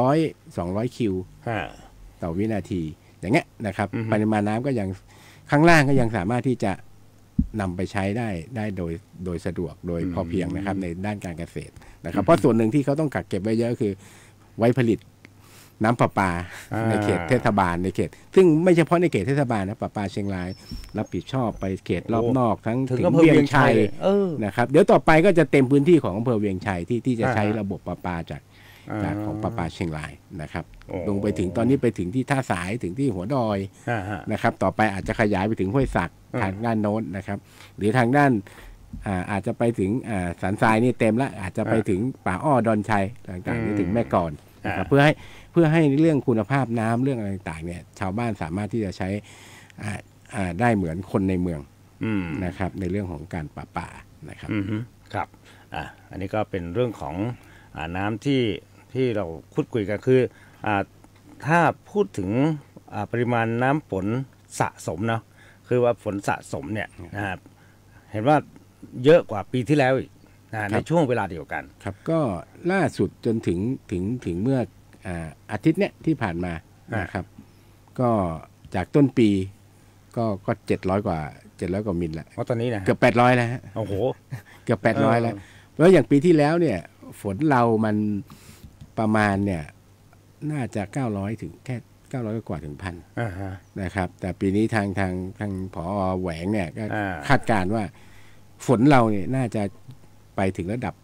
100-200 คิวต่อวินาทีอย่างเงี้ยนะครับปริมาณน้ำก็ยังข้างล่างก็ยังสามารถที่จะนำไปใช้ได้โดยสะดวกโดยพอเพียงนะครับในด้านการเกษตรนะครับเพราะส่วนหนึ่งที่เขาต้องกักเก็บไว้เยอะคือไว้ผลิตน้ำประปาในเขตเทศบาลในเขตซึ่งไม่เฉพาะในเขตเทศบาลนะประปาเชียงรายรับผิดชอบไปเขตรอบนอกทั้งถึงเวียงชัยนะครับเดี๋ยวต่อไปก็จะเต็มพื้นที่ของอำเภอเวียงชัยที่จะใช้ระบบประปาจากของประปาเชียงรายนะครับลงไปถึงตอนนี้ไปถึงที่ท่าสายถึงที่หัวดอยนะครับต่อไปอาจจะขยายไปถึงห้วยสักทางด้านโน้นนะครับหรือทางด้านอาจจะไปถึงสันทรายนี่เต็มแล้วอาจจะไปถึงป่าอ้อดอนชัยต่างๆหรือถึงแม่กลอนนะครับเพื่อให้เรื่องคุณภาพน้ำเรื่องอะไรต่างๆเนี่ยชาวบ้านสามารถที่จะใช้ได้เหมือนคนในเมืองนะครับในเรื่องของการประปานะครับครับอันนี้ก็เป็นเรื่องของน้ำที่เราพูดคุยกันคือถ้าพูดถึงปริมาณน้ำฝนสะสมเนาะคือว่าฝนสะสมเนี่ยนะครับเห็นว่าเยอะกว่าปีที่แล้วอีกในช่วงเวลาเดียวกันครับก็ล่าสุดจนถึงเมื่ออาทิตย์เนี้ยที่ผ่านมานะครับก็จากต้นปีก็700 กว่ามิลละตอนนี้นะเกือบ800แล้วฮะโอ้โหเกือบ800แล้วแล้วอย่างปีที่แล้วเนี่ยฝนเรามันประมาณเนี่ยน่าจะ900ถึงแค่900กว่าถึง 1,000 นะครับแต่ปีนี้ทางผอ.แหวงเนี่ยก็คาดการณ์ว่าฝนเราเนี่ยน่าจะไปถึงระดับ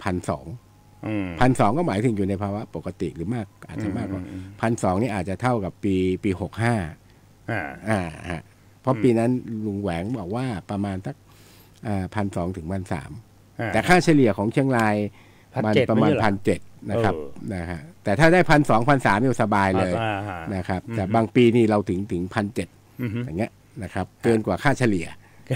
1,200 ก็หมายถึงอยู่ในภาวะปกติหรือมากอาจจะมากกว่า 1,200 นี่อาจจะเท่ากับปี65เพราะปีนั้นลุงแหวงบอกว่าประมาณสัก1,200 ถึง 1,300 แต่ค่าเฉลี่ยของเชียงรายมันประมาณ 1,700 นะครับนะฮะแต่ถ้าได้ 1,200 1,300 นี่สบายเลยนะครับแต่บางปีนี่เราถึง 1,700 อย่างเงี้ยนะครับเกินกว่าค่าเฉลี่ย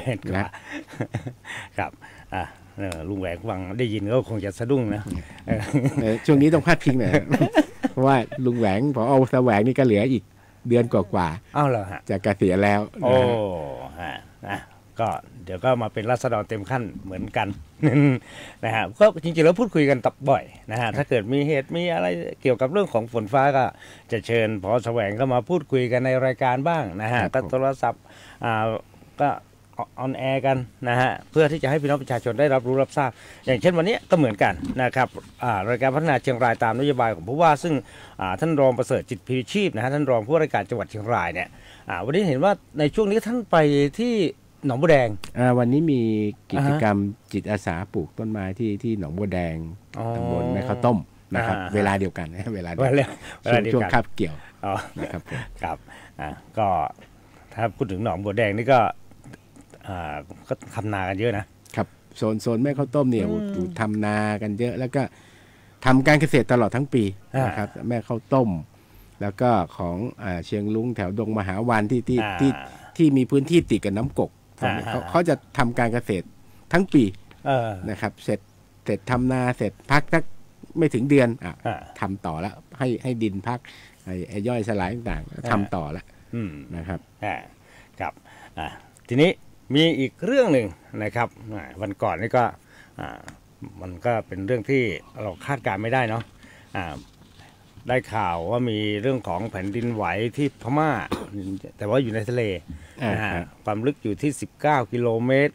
ครับลุงแหวงฟังได้ยินก็คงจะสะดุ้งนะช่วงนี้ต้องพาดพิงหน่อยเพราะว่าลุงแหวงผอ.แสวงนี่ก็เหลืออีกเดือนกว่าอ้าวเหรอฮะจะเกษียณแล้วโอ้ก็เดี๋ยวก็มาเป็นราษฎรเต็มขั้นเหมือนกันนะฮะก็จริงๆแล้วพูดคุยกันบ่อยนะฮะถ้าเกิดมีเหตุมีอะไรเกี่ยวกับเรื่องของฝนฟ้าก็จะเชิญผอ.แสวงก็มาพูดคุยกันในรายการบ้างนะฮะก็โทรศัพท์ก็ออนแอร์กันนะฮะเพื่อที่จะให้พี่น้องประชาชนได้รับรู้รับทราบอย่างเช่นวันนี้ก็เหมือนกันนะครับรายการพัฒนาเชียงรายตามนโยบายของผู้ว่าซึ่งท่านรองประเสริฐจิตพิชีพนะฮะท่านรองผู้ว่าราชการจังหวัดเชียงรายเนี่ยวันนี้เห็นว่าในช่วงนี้ท่านไปที่หนองบัวแดงวันนี้มีกิจกรรมจิตอาสาปลูกต้นไม้ที่หนองบัวแดงตำบลแม่ข้าวต้มนะครับเวลาเดียวกันเวลาช่วงคาบเกี่ยวนะครับครับก็ถ้าพูดถึงหนองบัวแดงนี่ก็ทำนากันเยอะนะครับโซนแม่ข้าวต้มเนี่ยทำนากันเยอะแล้วก็ทำการเกษตรตลอดทั้งปีนะครับแม่ข้าวต้มแล้วก็ของเชียงลุงแถวดงมหาวันที่มีพื้นที่ติดกับน้ำกกเขาจะทำการเกษตรทั้งปีนะครับเสร็จทำนาเสร็จพักสักไม่ถึงเดือนทำต่อแล้วให้ดินพักไอ้ย่อยสลายต่างๆทำต่อแล้วนะครับครับทีนี้มีอีกเรื่องหนึ่งนะครับวันก่อนนี่ก็มันก็เป็นเรื่องที่เราคาดการไม่ได้เนาะได้ข่าวว่ามีเรื่องของแผ่นดินไหวที่พม่าแต่ว่าอยู่ในทะเลนะฮะความลึกอยู่ที่19 กิโลเมตร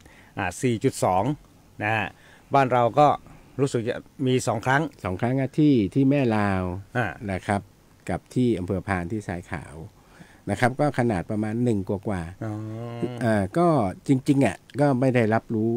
4.2 นะฮะบ้านเราก็รู้สึกจะมี2 ครั้งที่แม่ลาวนะครับกับที่อำเภอพานที่ทรายขาวนะครับก็ขนาดประมาณ1 กว่าก็จริงๆก็ไม่ได้รับรู้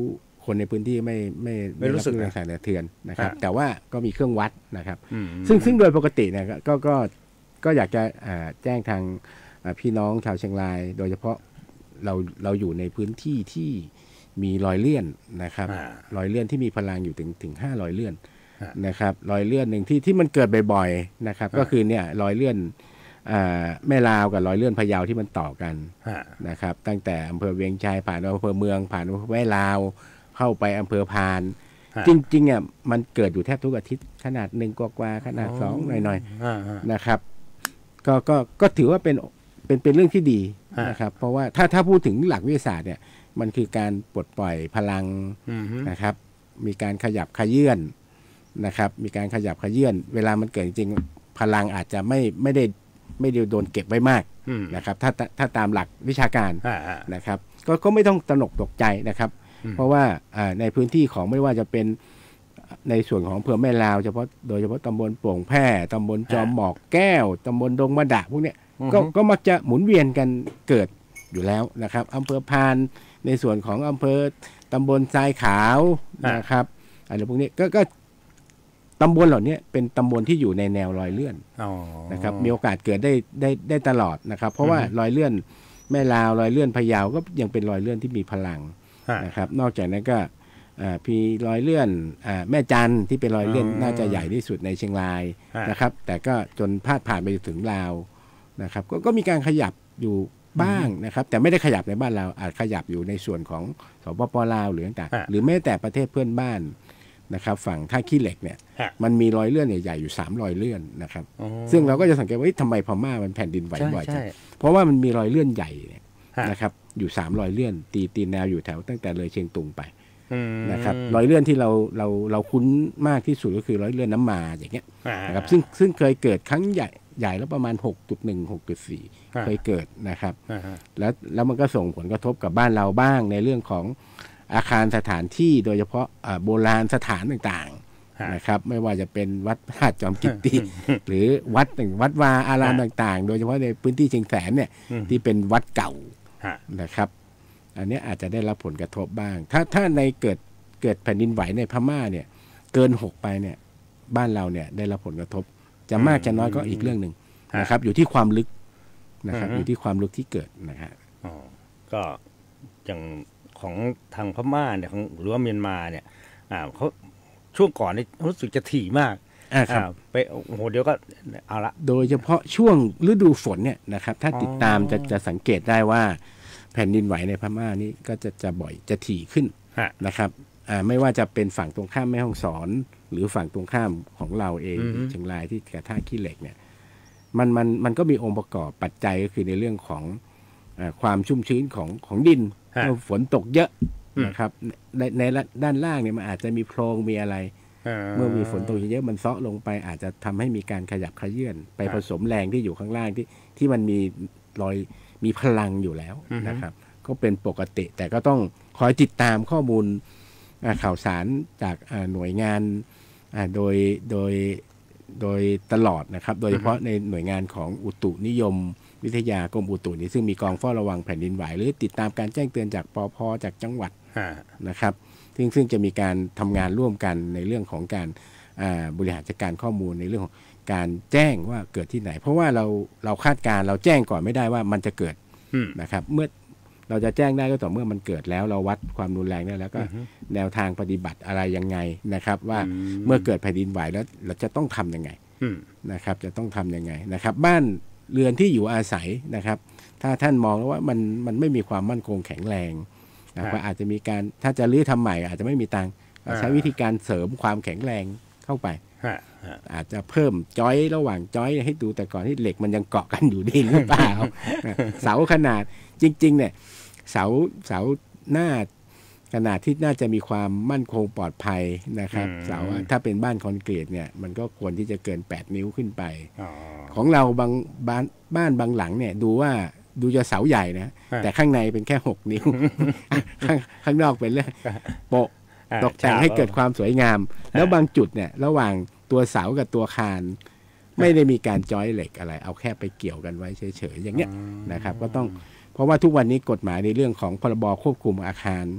คนในพื้นที่ไม่รู้สึกแรงสั่นสะเทือนนะครับแต่ว่าก็มีเครื่องวัดนะครับอืมซึ่งโดยปกติเนี่ยก็อยากจะแจ้งทางพี่น้องชาวเชียงราย โดยเฉพาะเราอยู่ในพื้นที่ที่มีรอยเลื่อนนะครับรอยเลื่อนที่มีพลังอยู่ถึง5รอยเลื่อนนะครับรอยเลื่อนหนึ่งที่มันเกิดบ่อยๆนะครับก็คือเนี่ยรอยเลื่อนแม่ลาวกับรอยเลื่อนพะเยาที่มันต่อกันนะครับตั้งแต่อำเภอเวียงชัยผ่านอำเภอเมืองผ่านอำเภอแม่ลาวเข้าไปอำเภอพานจริงๆอ่ะมันเกิดอยู่แทบทุกอาทิตย์ขนาด1กว่าขนาด2หน่อยๆนะครับก็ถือว่าเป็นเรื่องที่ดีนะครับเพราะว่าถ้าพูดถึงหลักวิทยาศาสตร์เนี่ยมันคือการปลดปล่อยพลังนะครับมีการขยับขยื่นนะครับมีการขยับขยื่นเวลามันเกิดจริงๆพลังอาจจะไม่ได้โดนเก็บไว้มากนะครับถ้าตามหลักวิชาการนะครับก็ไม่ต้องตระหนกตกใจนะครับเพราะว่าในพื้นที่ของไม่ว่าจะเป็นในส่วนของอำเภอแม่ลาวโดยเฉพาะตำบลโป่งแพร่ตำบลจอมหมอกแก้วตำบลดงมะดะพวกเนี้ยก็มักจะหมุนเวียนกันเกิดอยู่แล้วนะครับอำเภอพานในส่วนของอำเภอตำบลทรายขาวนะครับอะไรพวกนี้ก็ตำบลเหล่านี้เป็นตำบลที่อยู่ในแนวรอยเลื่อนนะครับมีโอกาสเกิดได้ตลอดนะครับเพราะว่ารอยเลื่อนแม่ลาวรอยเลื่อนพะเยาก็ยังเป็นรอยเลื่อนที่มีพลังนะครับนอกจากนั้นก็มีรอยเลื่อนแม่จันที่เป็นรอยเลื่อนน่าจะใหญ่ที่สุดในเชียงรายนะครับแต่ก็จนพาดผ่านไปถึงลาวนะครับก็มีการขยับอยู่บ้างนะครับแต่ไม่ได้ขยับในบ้านเราอาจขยับอยู่ในส่วนของสปป.ลาวหรือต่างๆหรือแม้แต่ประเทศเพื่อนบ้านนะครับฝั่งท่าขี้เหล็กเนี่ยมันมีรอยเลื่อนใหญ่ๆอยู่3รอยเลื่อนนะครับซึ่งเราก็จะสังเกตว่าทำไมพม่ามันแผ่นดินไหวบ่อยจังเพราะว่ามันมีรอยเลื่อนใหญ่นะครับอยู่3รอยเลื่อนตีแนวอยู่แถวตั้งแต่เลยเชียงตุงไปนะครับรอยเลื่อนที่เราคุ้นมากที่สุดก็คือรอยเลื่อนน้ำมาอย่างเงี้ยนะครับซึ่งเคยเกิดครั้งใหญ่แล้วประมาณ 6.1 6.4 เคยเกิดนะครับแล้วมันก็ส่งผลกระทบกับบ้านเราบ้างในเรื่องของอาคารสถานที่โดยเฉพาะโบราณสถานต่างๆนะครับไม่ว่าจะเป็นวัดพระธาตุจอมกิตติ หรือวัดวาอารามต่างๆโดยเฉพาะในพื้นที่เชียงแสนเนี่ยที่เป็นวัดเก่านะครับอันนี้อาจจะได้รับผลกระทบบ้างถ้าในเกิดแผ่นดินไหวในพม่าเนี่ยเกิน6ไปเนี่ยบ้านเราเนี่ยได้รับผลกระทบจะมากจะน้อยก็อีกเรื่องหนึ่งนะครับอยู่ที่ความลึกนะครับอยู่ที่ความลึกที่เกิดนะฮะก็อย่างของทางพม่าเนี่ยของหรือว่าเมียนมาเนี่ยเขาช่วงก่อนนี่รู้สึกจะถี่มากไปโอ้โหเดี๋ยวก็เอาละโดยเฉพาะช่วงฤดูฝนเนี่ยนะครับถ้าติดตามจะสังเกตได้ว่าแผ่นดินไหวในพม่านี่ก็จะบ่อยจะถี่ขึ้นนะครับไม่ว่าจะเป็นฝั่งตรงข้ามแม่ฮ่องสอนหรือฝั่งตรงข้ามของเราเองเชียงรายที่กระท่าขี้เหล็กเนี่ยมันก็มีองค์ประกอบปัจจัยก็คือในเรื่องของความชุ่มชื้นของดินฝนตกเยอะนะครับในด้านล่างเนี่ยมันอาจจะมีโพรงมีอะไรเมื่อมีฝนตกเยอะมันซาะลงไปอาจจะทำให้มีการขยับขยื่นไปผสมแรงที่อยู่ข้างล่างที่มันมีรอยมีพลังอยู่แล้วนะครับก็เป็นปกติแต่ก็ต้องคอยติดตามข้อมูลข่าวสารจากหน่วยงานโดยตลอดนะครับโดยเฉพาะในหน่วยงานของอุตุนิยมวิทยากรมอุตุนี่ซึ่งมีกองเฝ้าระวังแผ่นดินไหวหรือติดตามการแจ้งเตือนจากปภ.จากจังหวัดนะครับซึ่งจะมีการทำงานร่วมกันในเรื่องของการบริหารจัดการข้อมูลในเรื่องของการแจ้งว่าเกิดที่ไหนเพราะว่าเราคาดการเราแจ้งก่อนไม่ได้ว่ามันจะเกิดนะครับเมื่อเราจะแจ้งได้ก็ต่อเมื่อมันเกิดแล้วเราวัดความรุนแรงได้แล้วก็แนวทางปฏิบัติอะไรยังไงนะครับว่าเมื่อเกิดแผ่นดินไหวแล้วเราจะต้องทำยังไงนะครับจะต้องทำยังไงนะครับบ้านเรือนที่อยู่อาศัยนะครับถ้าท่านมองแล้วว่ามันไม่มีความมั่นคงแข็งแรงนะครับอาจจะมีการถ้าจะรื้อทำใหม่อาจจะไม่มีตังค์ใช้วิธีการเสริมความแข็งแรงเข้าไปอาจจะเพิ่มจอยระหว่างจอยให้ดูแต่ก่อนที่เหล็กมันยังเกาะกันอยู่ดีหรือเปล่า เสาขนาดจริงๆเนี่ยเสาหน้าขนาดที่น่าจะมีความมั่นคงปลอดภัยนะครับเสาถ้าเป็นบ้านคอนกรีตเนี่ยมันก็ควรที่จะเกิน8นิ้วขึ้นไปของเราบางบ้านบางหลังเนี่ยดูจะเสาใหญ่นะแต่ข้างในเป็นแค่6นิ้ว ข้างนอกเป็นเรื่องโปะตกแต่งให้เกิดความสวยงามแล้วบางจุดเนี่ยระหว่างตัวเสากับตัวคานไม่ได้มีการจอยเหล็กอะไรเอาแค่ไปเกี่ยวกันไว้เฉยๆอย่างเงี้ยนะครับก็ต้องเพราะว่าทุกวันนี้กฎหมายในเรื่องของพรบควบคุมอาคาร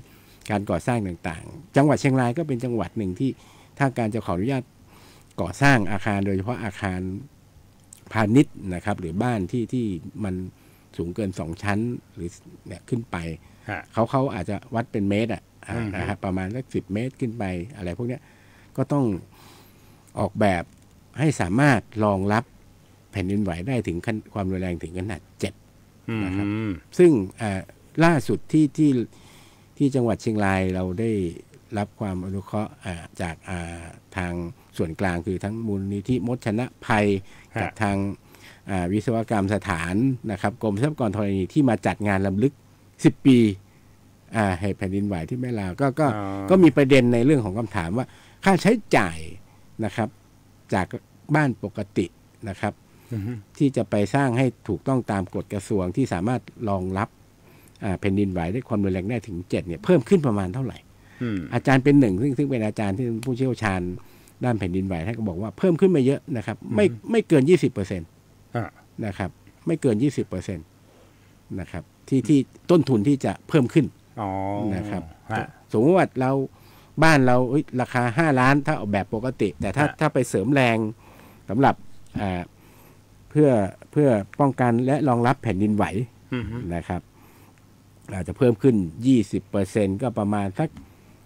การก่อสร้างต่างๆจังหวัดเชียงรายก็เป็นจังหวัดหนึ่งที่ถ้าการจะขออนุญาตก่อสร้างอาคารโดยเฉพาะอาคารพาณิชย์นะครับหรือบ้านที่มันสูงเกิน2ชั้นหรือเนี่ยขึ้นไปเขาอาจจะวัดเป็นเมตรนะครับประมาณสัก10 เมตรขึ้นไปอะไรพวกเนี้ยก็ต้องออกแบบให้สามารถรองรับแผ่นดินไหวได้ถึงความรุนแรงถึงขนาด7นะครับซึ่งล่าสุดที่จังหวัดเชียงรายเราได้รับความอนุเคราะห์จากทางส่วนกลางคือทั้งมูลนิธิมดชนะภัยกับทางวิศวกรรมสถานนะครับกรมทรัพยากรธรณีที่มาจัดงานรำลึก10 ปีเหตุแผ่นดินไหวที่แม่ลาวก็มีประเด็นในเรื่องของคำถามว่าค่าใช้จ่ายนะครับจากบ้านปกตินะครับที่จะไปสร้างให้ถูกต้องตามกฎกระทรวงที่สามารถรองรับแผ่นดินไหวได้ความรุนแรงได้ถึง7เนี่ยเพิ่มขึ้นประมาณเท่าไหร่อาจารย์เป็นหนึ่งซึ่งเป็นอาจารย์ที่ผู้เชี่ยวชาญด้านแผ่นดินไหวท่านก็บอกว่าเพิ่มขึ้นมาเยอะนะครับไม่เกิน 20% นะครับไม่เกิน 20% นะครับที่ต้นทุนที่จะเพิ่มขึ้นนะครับสมมติว่าเราบ้านเราราคา5 ล้านถ้าออกแบบปกติแต่ถ้าไปเสริมแรงสำหรับเพื่อป้องกันและรองรับแผ่นดินไหวนะครับอาจจะเพิ่มขึ้น 20% ก็ประมาณสัก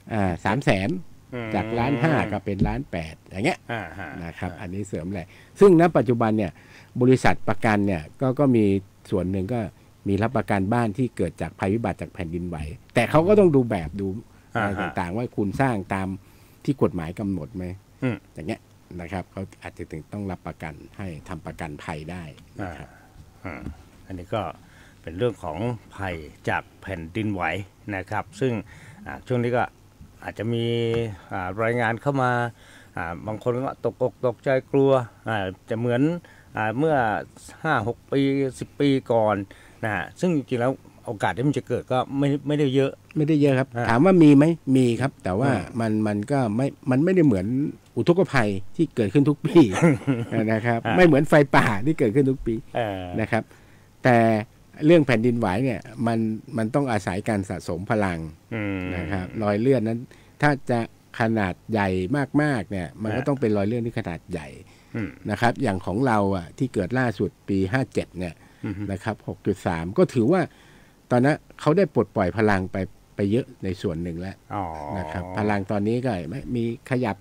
300,000จาก1.5 ล้านก็เป็น1.8 ล้านอย่างเงี้ยนะครับอันนี้เสริมแรงซึ่งณปัจจุบันเนี่ยบริษัทประกันเนี่ยก็มีส่วนหนึ่งก็มีรับประกันบ้านที่เกิดจากภัยพิบัติจากแผ่นดินไหวแต่เขาก็ต้องดูแบบดูอะไรต่างๆว่าคุณสร้างตามที่กฎหมายกำหนดไหมอย่างเงี้ยนะครับเขาอาจจะถึงต้องรับประกันให้ทำประกันภัยได้นะครับอันนี้ก็เป็นเรื่องของภัยจากแผ่นดินไหวนะครับซึ่งช่วงนี้ก็อาจจะมีรายงานเข้ามาบางคนก็ตกอกตกใจกลัวจะเหมือนเมื่อ 5-6 ปี 10 ปีก่อนนะฮะซึ่งจริงๆแล้วโอกาสที่มันจะเกิดก็ไม่ได้เยอะครับถามว่ามีไหมมีครับแต่ว่ามันก็มันไม่ได้เหมือนอุทกภัยที่เกิดขึ้นทุกปีนะครับไม่เหมือนไฟป่าที่เกิดขึ้นทุกปีนะครับแต่เรื่องแผ่นดินไหวเนี่ยมันต้องอาศัยการสะสมพลังนะครับรอยเลื่อนนั้นถ้าจะขนาดใหญ่มากๆเนี่ยมันก็ต้องเป็นรอยเลื่อนที่ขนาดใหญ่นะครับอย่างของเราที่เกิดล่าสุดปี57เนี่ยนะครับ 6.3 ก็ถือว่าตอนนั้นเขาได้ปลดปล่อยพลังไปเยอะในส่วนหนึ่งแล้วนะครับพลังตอนนี้ก็มีขยับ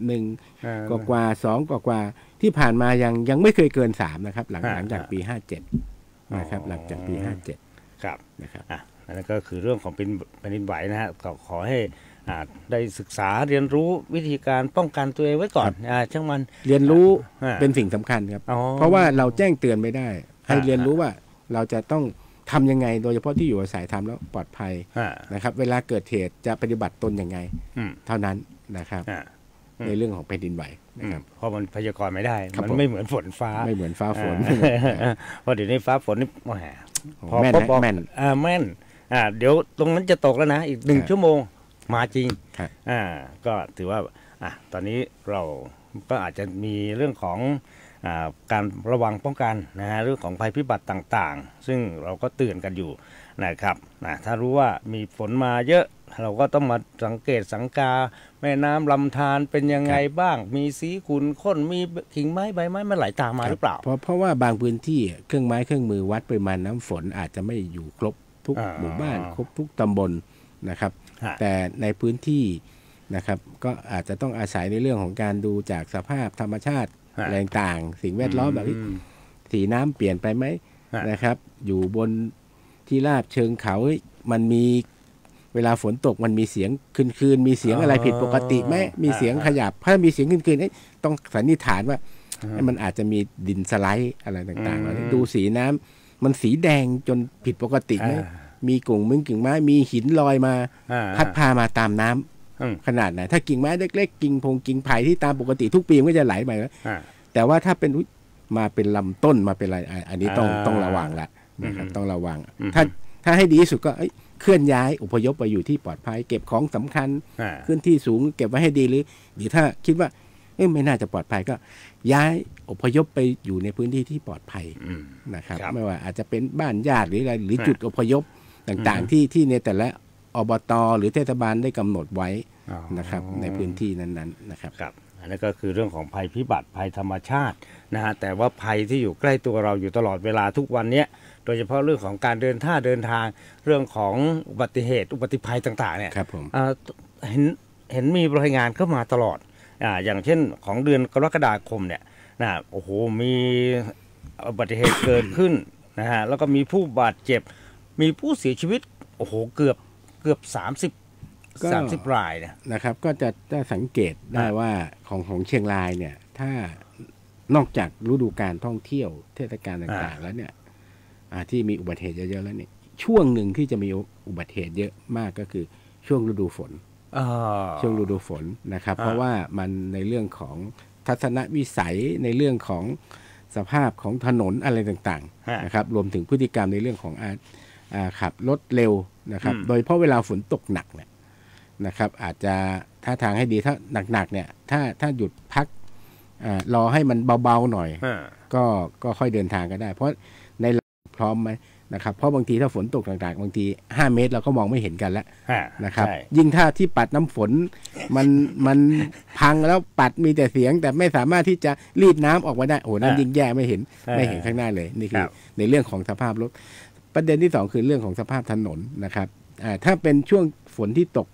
1กว่า2กว่าที่ผ่านมายังไม่เคยเกิน3นะครับหลังจากปี57นะครับหลังจากปี57 ครับนะครับอันนั้นก็คือเรื่องของแผ่นดินไหวนะฮะขอให้ได้ศึกษาเรียนรู้วิธีการป้องกันตัวเองไว้ก่อนช่างมันเรียนรู้เป็นสิ่งสำคัญครับเพราะว่าเราแจ้งเตือนไม่ได้ให้เรียนรู้ว่าเราจะต้องทำยังไงโดยเฉพาะที่อยู่อาศัยทำแล้วปลอดภัยนะครับเวลาเกิดเหตุจะปฏิบัติตนยังไงเท่านั้นนะครับในเรื่องของแผ่นดินไหวนะครับเพราะมันพยากรณ์ไม่ได้มันไม่เหมือนฝนฟ้าไม่เหมือนฟ้าฝนเพราะเดี๋ยวนี้ฟ้าฝนนี่พอบอกแม่นเดี๋ยวตรงนั้นจะตกแล้วนะอีก1 ชั่วโมงมาจริงก็ถือว่าตอนนี้เราก็อาจจะมีเรื่องของการระวังป้องกันนะฮะเรื่องของภัยพิบัติต่างๆซึ่งเราก็เตือนกันอยู่นะครับถ้ารู้ว่ามีฝนมาเยอะเราก็ต้องมาสังเกตสังกาแม่น้ำลำธารเป็นยังไงบ้างมีสีขุ่นข้นมีกิ่งไม้ใบไม้มันไหลตามมาหรือเปล่าเพราะว่าบางพื้นที่เครื่องไม้เครื่องมือวัดปริมาณน้ำฝนอาจจะไม่อยู่ครบทุกหมู่บ้านครบทุกตำบลนะครับแต่ในพื้นที่นะครับก็อาจจะต้องอาศัยในเรื่องของการดูจากสภาพธรรมชาติแรงต่างสิ่งแวดล้อมแบบสีน้ำเปลี่ยนไปไหมนะครับอยู่บนที่ราบเชิงเขามันมีเวลาฝนตกมันมีเสียงคืนมีเสียงอะไรผิดปกติไหมมีเสียงขยับถ้ามีเสียงคืนต้องสันนิษฐานว่ามันอาจจะมีดินสไลด์อะไรต่างๆดูสีน้ำมันสีแดงจนผิดปกติไหมมีกิ่งไม้มีหินลอยมาพัดพามาตามน้ำขนาดไหนถ้ากิ่งไม้เล็กๆกิ่งไผ่ที่ตามปกติทุกปีมันก็จะไหลไปแล้วแต่ว่าถ้าเป็นมาเป็นลำต้นมาเป็นอะไรอันนี้ต้องระวังละนะครับต้องระวังถ้าให้ดีที่สุดก็เคลื่อนย้ายอพยพไปอยู่ที่ปลอดภัยเก็บของสำคัญขึ้นที่สูงเก็บไว้ให้ดีหรือถ้าคิดว่าไม่น่าจะปลอดภัยก็ย้ายอพยพไปอยู่ในพื้นที่ที่ปลอดภัยนะครับไม่ว่าอาจจะเป็นบ้านญาติหรืออะไรหรือจุดอพยพต่างๆที่ในแต่ละอบต.หรือเทศบาลได้กำหนดไว้นะครับในพื้นที่นั้นๆนะครับครับอันนี้ก็คือเรื่องของภัยพิบัติภัยธรรมชาตินะฮะแต่ว่าภัยที่อยู่ใกล้ตัวเราอยู่ตลอดเวลาทุกวันนี้โดยเฉพาะเรื่องของการเดินทางเรื่องของอุบัติเหตุอุบัติภัยต่างๆเนี่ยครับผมเห็นมีรายงานเข้ามาตลอดอย่างเช่นของเดือนกรกฎาคมเนี่ยนะโอ้โหมีอุบัติเหตุเกิดขึ้นนะฮะแล้วก็มีผู้บาดเจ็บมีผู้เสียชีวิตโอ้โหเกือบ30 รายนะครับก็จะสังเกตได้ว่าของเชียงรายเนี่ยถ้านอกจากฤดูการท่องเที่ยวเทศกาลต่างๆแล้วเนี่ยที่มีอุบัติเหตุเยอะๆแล้วเนี่ยช่วงหนึ่งที่จะมีอุบัติเหตุเยอะมากก็คือช่วงฤดูฝนช่วงฤดูฝนนะครับเพราะว่ามันในเรื่องของทัศนวิสัยในเรื่องของสภาพของถนนอะไรต่างๆนะครับรวมถึงพฤติกรรมในเรื่องของขับรถเร็วนะครับโดยเฉพาะเวลาฝนตกหนักเนี่ยนะครับอาจจะถ้าทางให้ดีถ้าหนักๆเนี่ยถ้าหยุดพักรอให้มันเบาๆหน่อยก็ค่อยเดินทางก็ได้เพราะในพร้อมไหมนะครับเพราะบางทีถ้าฝนตกต่างๆบางที5 เมตรเราก็มองไม่เห็นกันแล้วนะครับยิ่งถ้าที่ปัดน้ำฝนมันพังแล้วปัดมีแต่เสียงแต่ไม่สามารถที่จะรีดน้ำออกมาได้โอ้นั่นยิ่งแย่ไม่เห็นข้างหน้าเลยนี่คือในเรื่องของสภาพรถประเด็นที่2คือเรื่องของสภาพถนนนะครับถ้าเป็นช่วงฝนที่ตก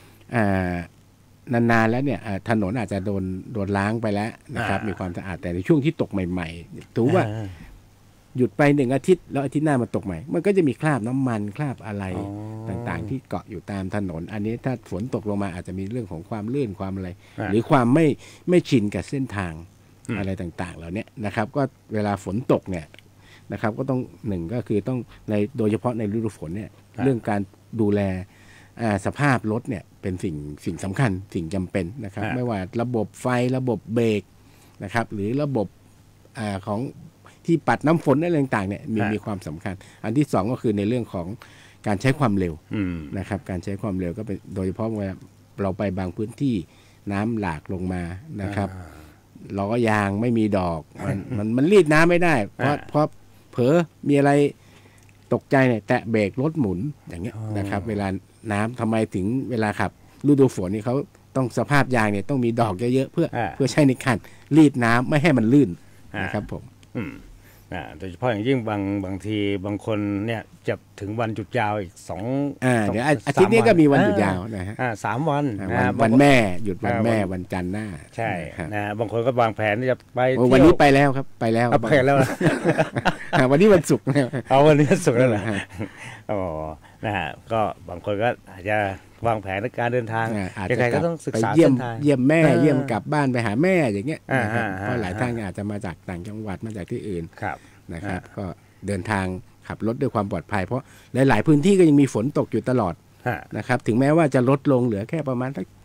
นานๆแล้วเนี่ยถนนอาจจะโดนล้างไปแล้วนะครับมีความสะอาดแต่ในช่วงที่ตกใหม่ๆถือว่าหยุดไป1 อาทิตย์แล้วอาทิตย์หน้ามาตกใหม่มันก็จะมีคราบน้ำมันคราบอะไรต่างๆที่เกาะอยู่ตามถนนอันนี้ถ้าฝนตกลงมาอาจจะมีเรื่องของความลื่นความอะไรหรือความไม่ชินกับเส้นทางอะไรต่างๆเหล่านี้นะครับก็เวลาฝนตกเนี่ยนะครับก็ต้อง1ก็คือต้องโดยเฉพาะในฤดูฝนเนี่ยเรื่องการดูแลสภาพรถเนี่ยเป็นสิ่งสำคัญสิ่งจำเป็นนะครับไม่ว่าระบบไฟระบบเบรกนะครับหรือระบบของที่ปัดน้ำฝนอะไรต่างๆเนี่ยมีความสำคัญอันที่2ก็คือในเรื่องของการใช้ความเร็วนะครับการใช้ความเร็วก็เป็นโดยเฉพาะเวลาเราไปบางพื้นที่น้ำหลากลงมานะครับล้อยางไม่มีดอกมันรีดน้ำไม่ได้เพราะเผลอมีอะไรตกใจเนี่ยแตะเบรกรถหมุนอย่างเงี้ยนะครับเวลาน้ำทำไมถึงเวลาขับฤดูฝนนี่เขาต้องสภาพยางเนี่ยต้องมีดอกเยอะๆเพื่อใช้ในการรีดน้ำไม่ให้มันลื่นนะครับผมโดยเฉพาะอย่างยิ่งบางทีบางคนเนี่ยจะถึงวันหยุดยาวอีกเดี๋ยวอาทิตย์นี้ก็มีวันหยุดยาวนะฮะ 3 วันวันแม่หยุดวันแม่วันจันทร์หน้าใช่นะบางคนก็วางแผนจะไปวันนี้ไปแล้วครับไปแล้ววันนี้วันศุกร์แล้ววันนี้วันศุกร์แล้วเหรอนะฮะก็บางคนก็อาจจะวางแผนในการเดินทางใครก็ต้องศึกษาเส้นทางเยี่ยมแม่เยี่ยมกลับบ้านไปหาแม่อย่างเงี้ยเพราะหลายท่านอาจจะมาจากต่างจังหวัดมาจากที่อื่นนะครับก็เดินทางขับรถด้วยความปลอดภัยเพราะหลายพื้นที่ก็ยังมีฝนตกอยู่ตลอดนะครับถึงแม้ว่าจะลดลงเหลือแค่ประมาณสัก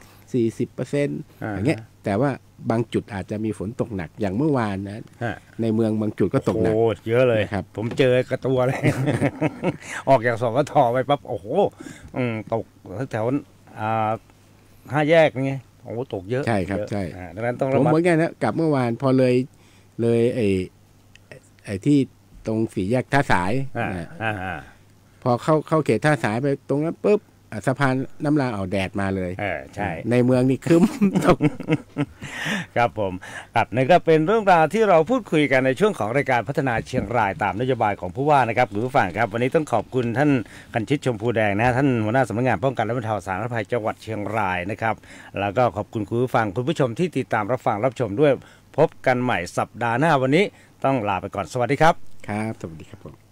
40% อย่างเงี้ยแต่ว่าบางจุดอาจจะมีฝนตกหนักอย่างเมื่อวานนะในเมืองบางจุดก็ตกหนักเยอะเลยครับผมเจอกระตัวเลยออกจากสกท.ไปปั๊บโอ้โหตกแถว5 แยกไงโอ้ตกเยอะใช่ครับใช่ดังนั้นต้องผมเหมือนกันนะกลับเมื่อวานพอเลยไอ้ที่ตรง4 แยกท่าสายพอเข้าเขตท่าสายไปตรงนั้นปุ๊บสะพานน้ำลาวเอาแดดมาเลยใช่ในเมืองนี่ครึ้มตกครับผมครับนี่ก็เป็นเรื่องราวที่เราพูดคุยกันในช่วงของรายการพัฒนาเชียงรายตามนโยบายของผู้ว่านะครับหรือผู้ฟังครับวันนี้ต้องขอบคุณท่านคันชิตชมพูแดงนะท่านหัวหน้าสำนักงานป้องกันและบรรเทาสาธารณภัยจังหวัดเชียงรายนะครับแล้วก็ขอบคุณคุณผู้ฟังคุณผู้ชมที่ติดตามรับฟังรับชมด้วยพบกันใหม่สัปดาห์หน้าวันนี้ต้องลาไปก่อนสวัสดีครับครับสวัสดีครับผม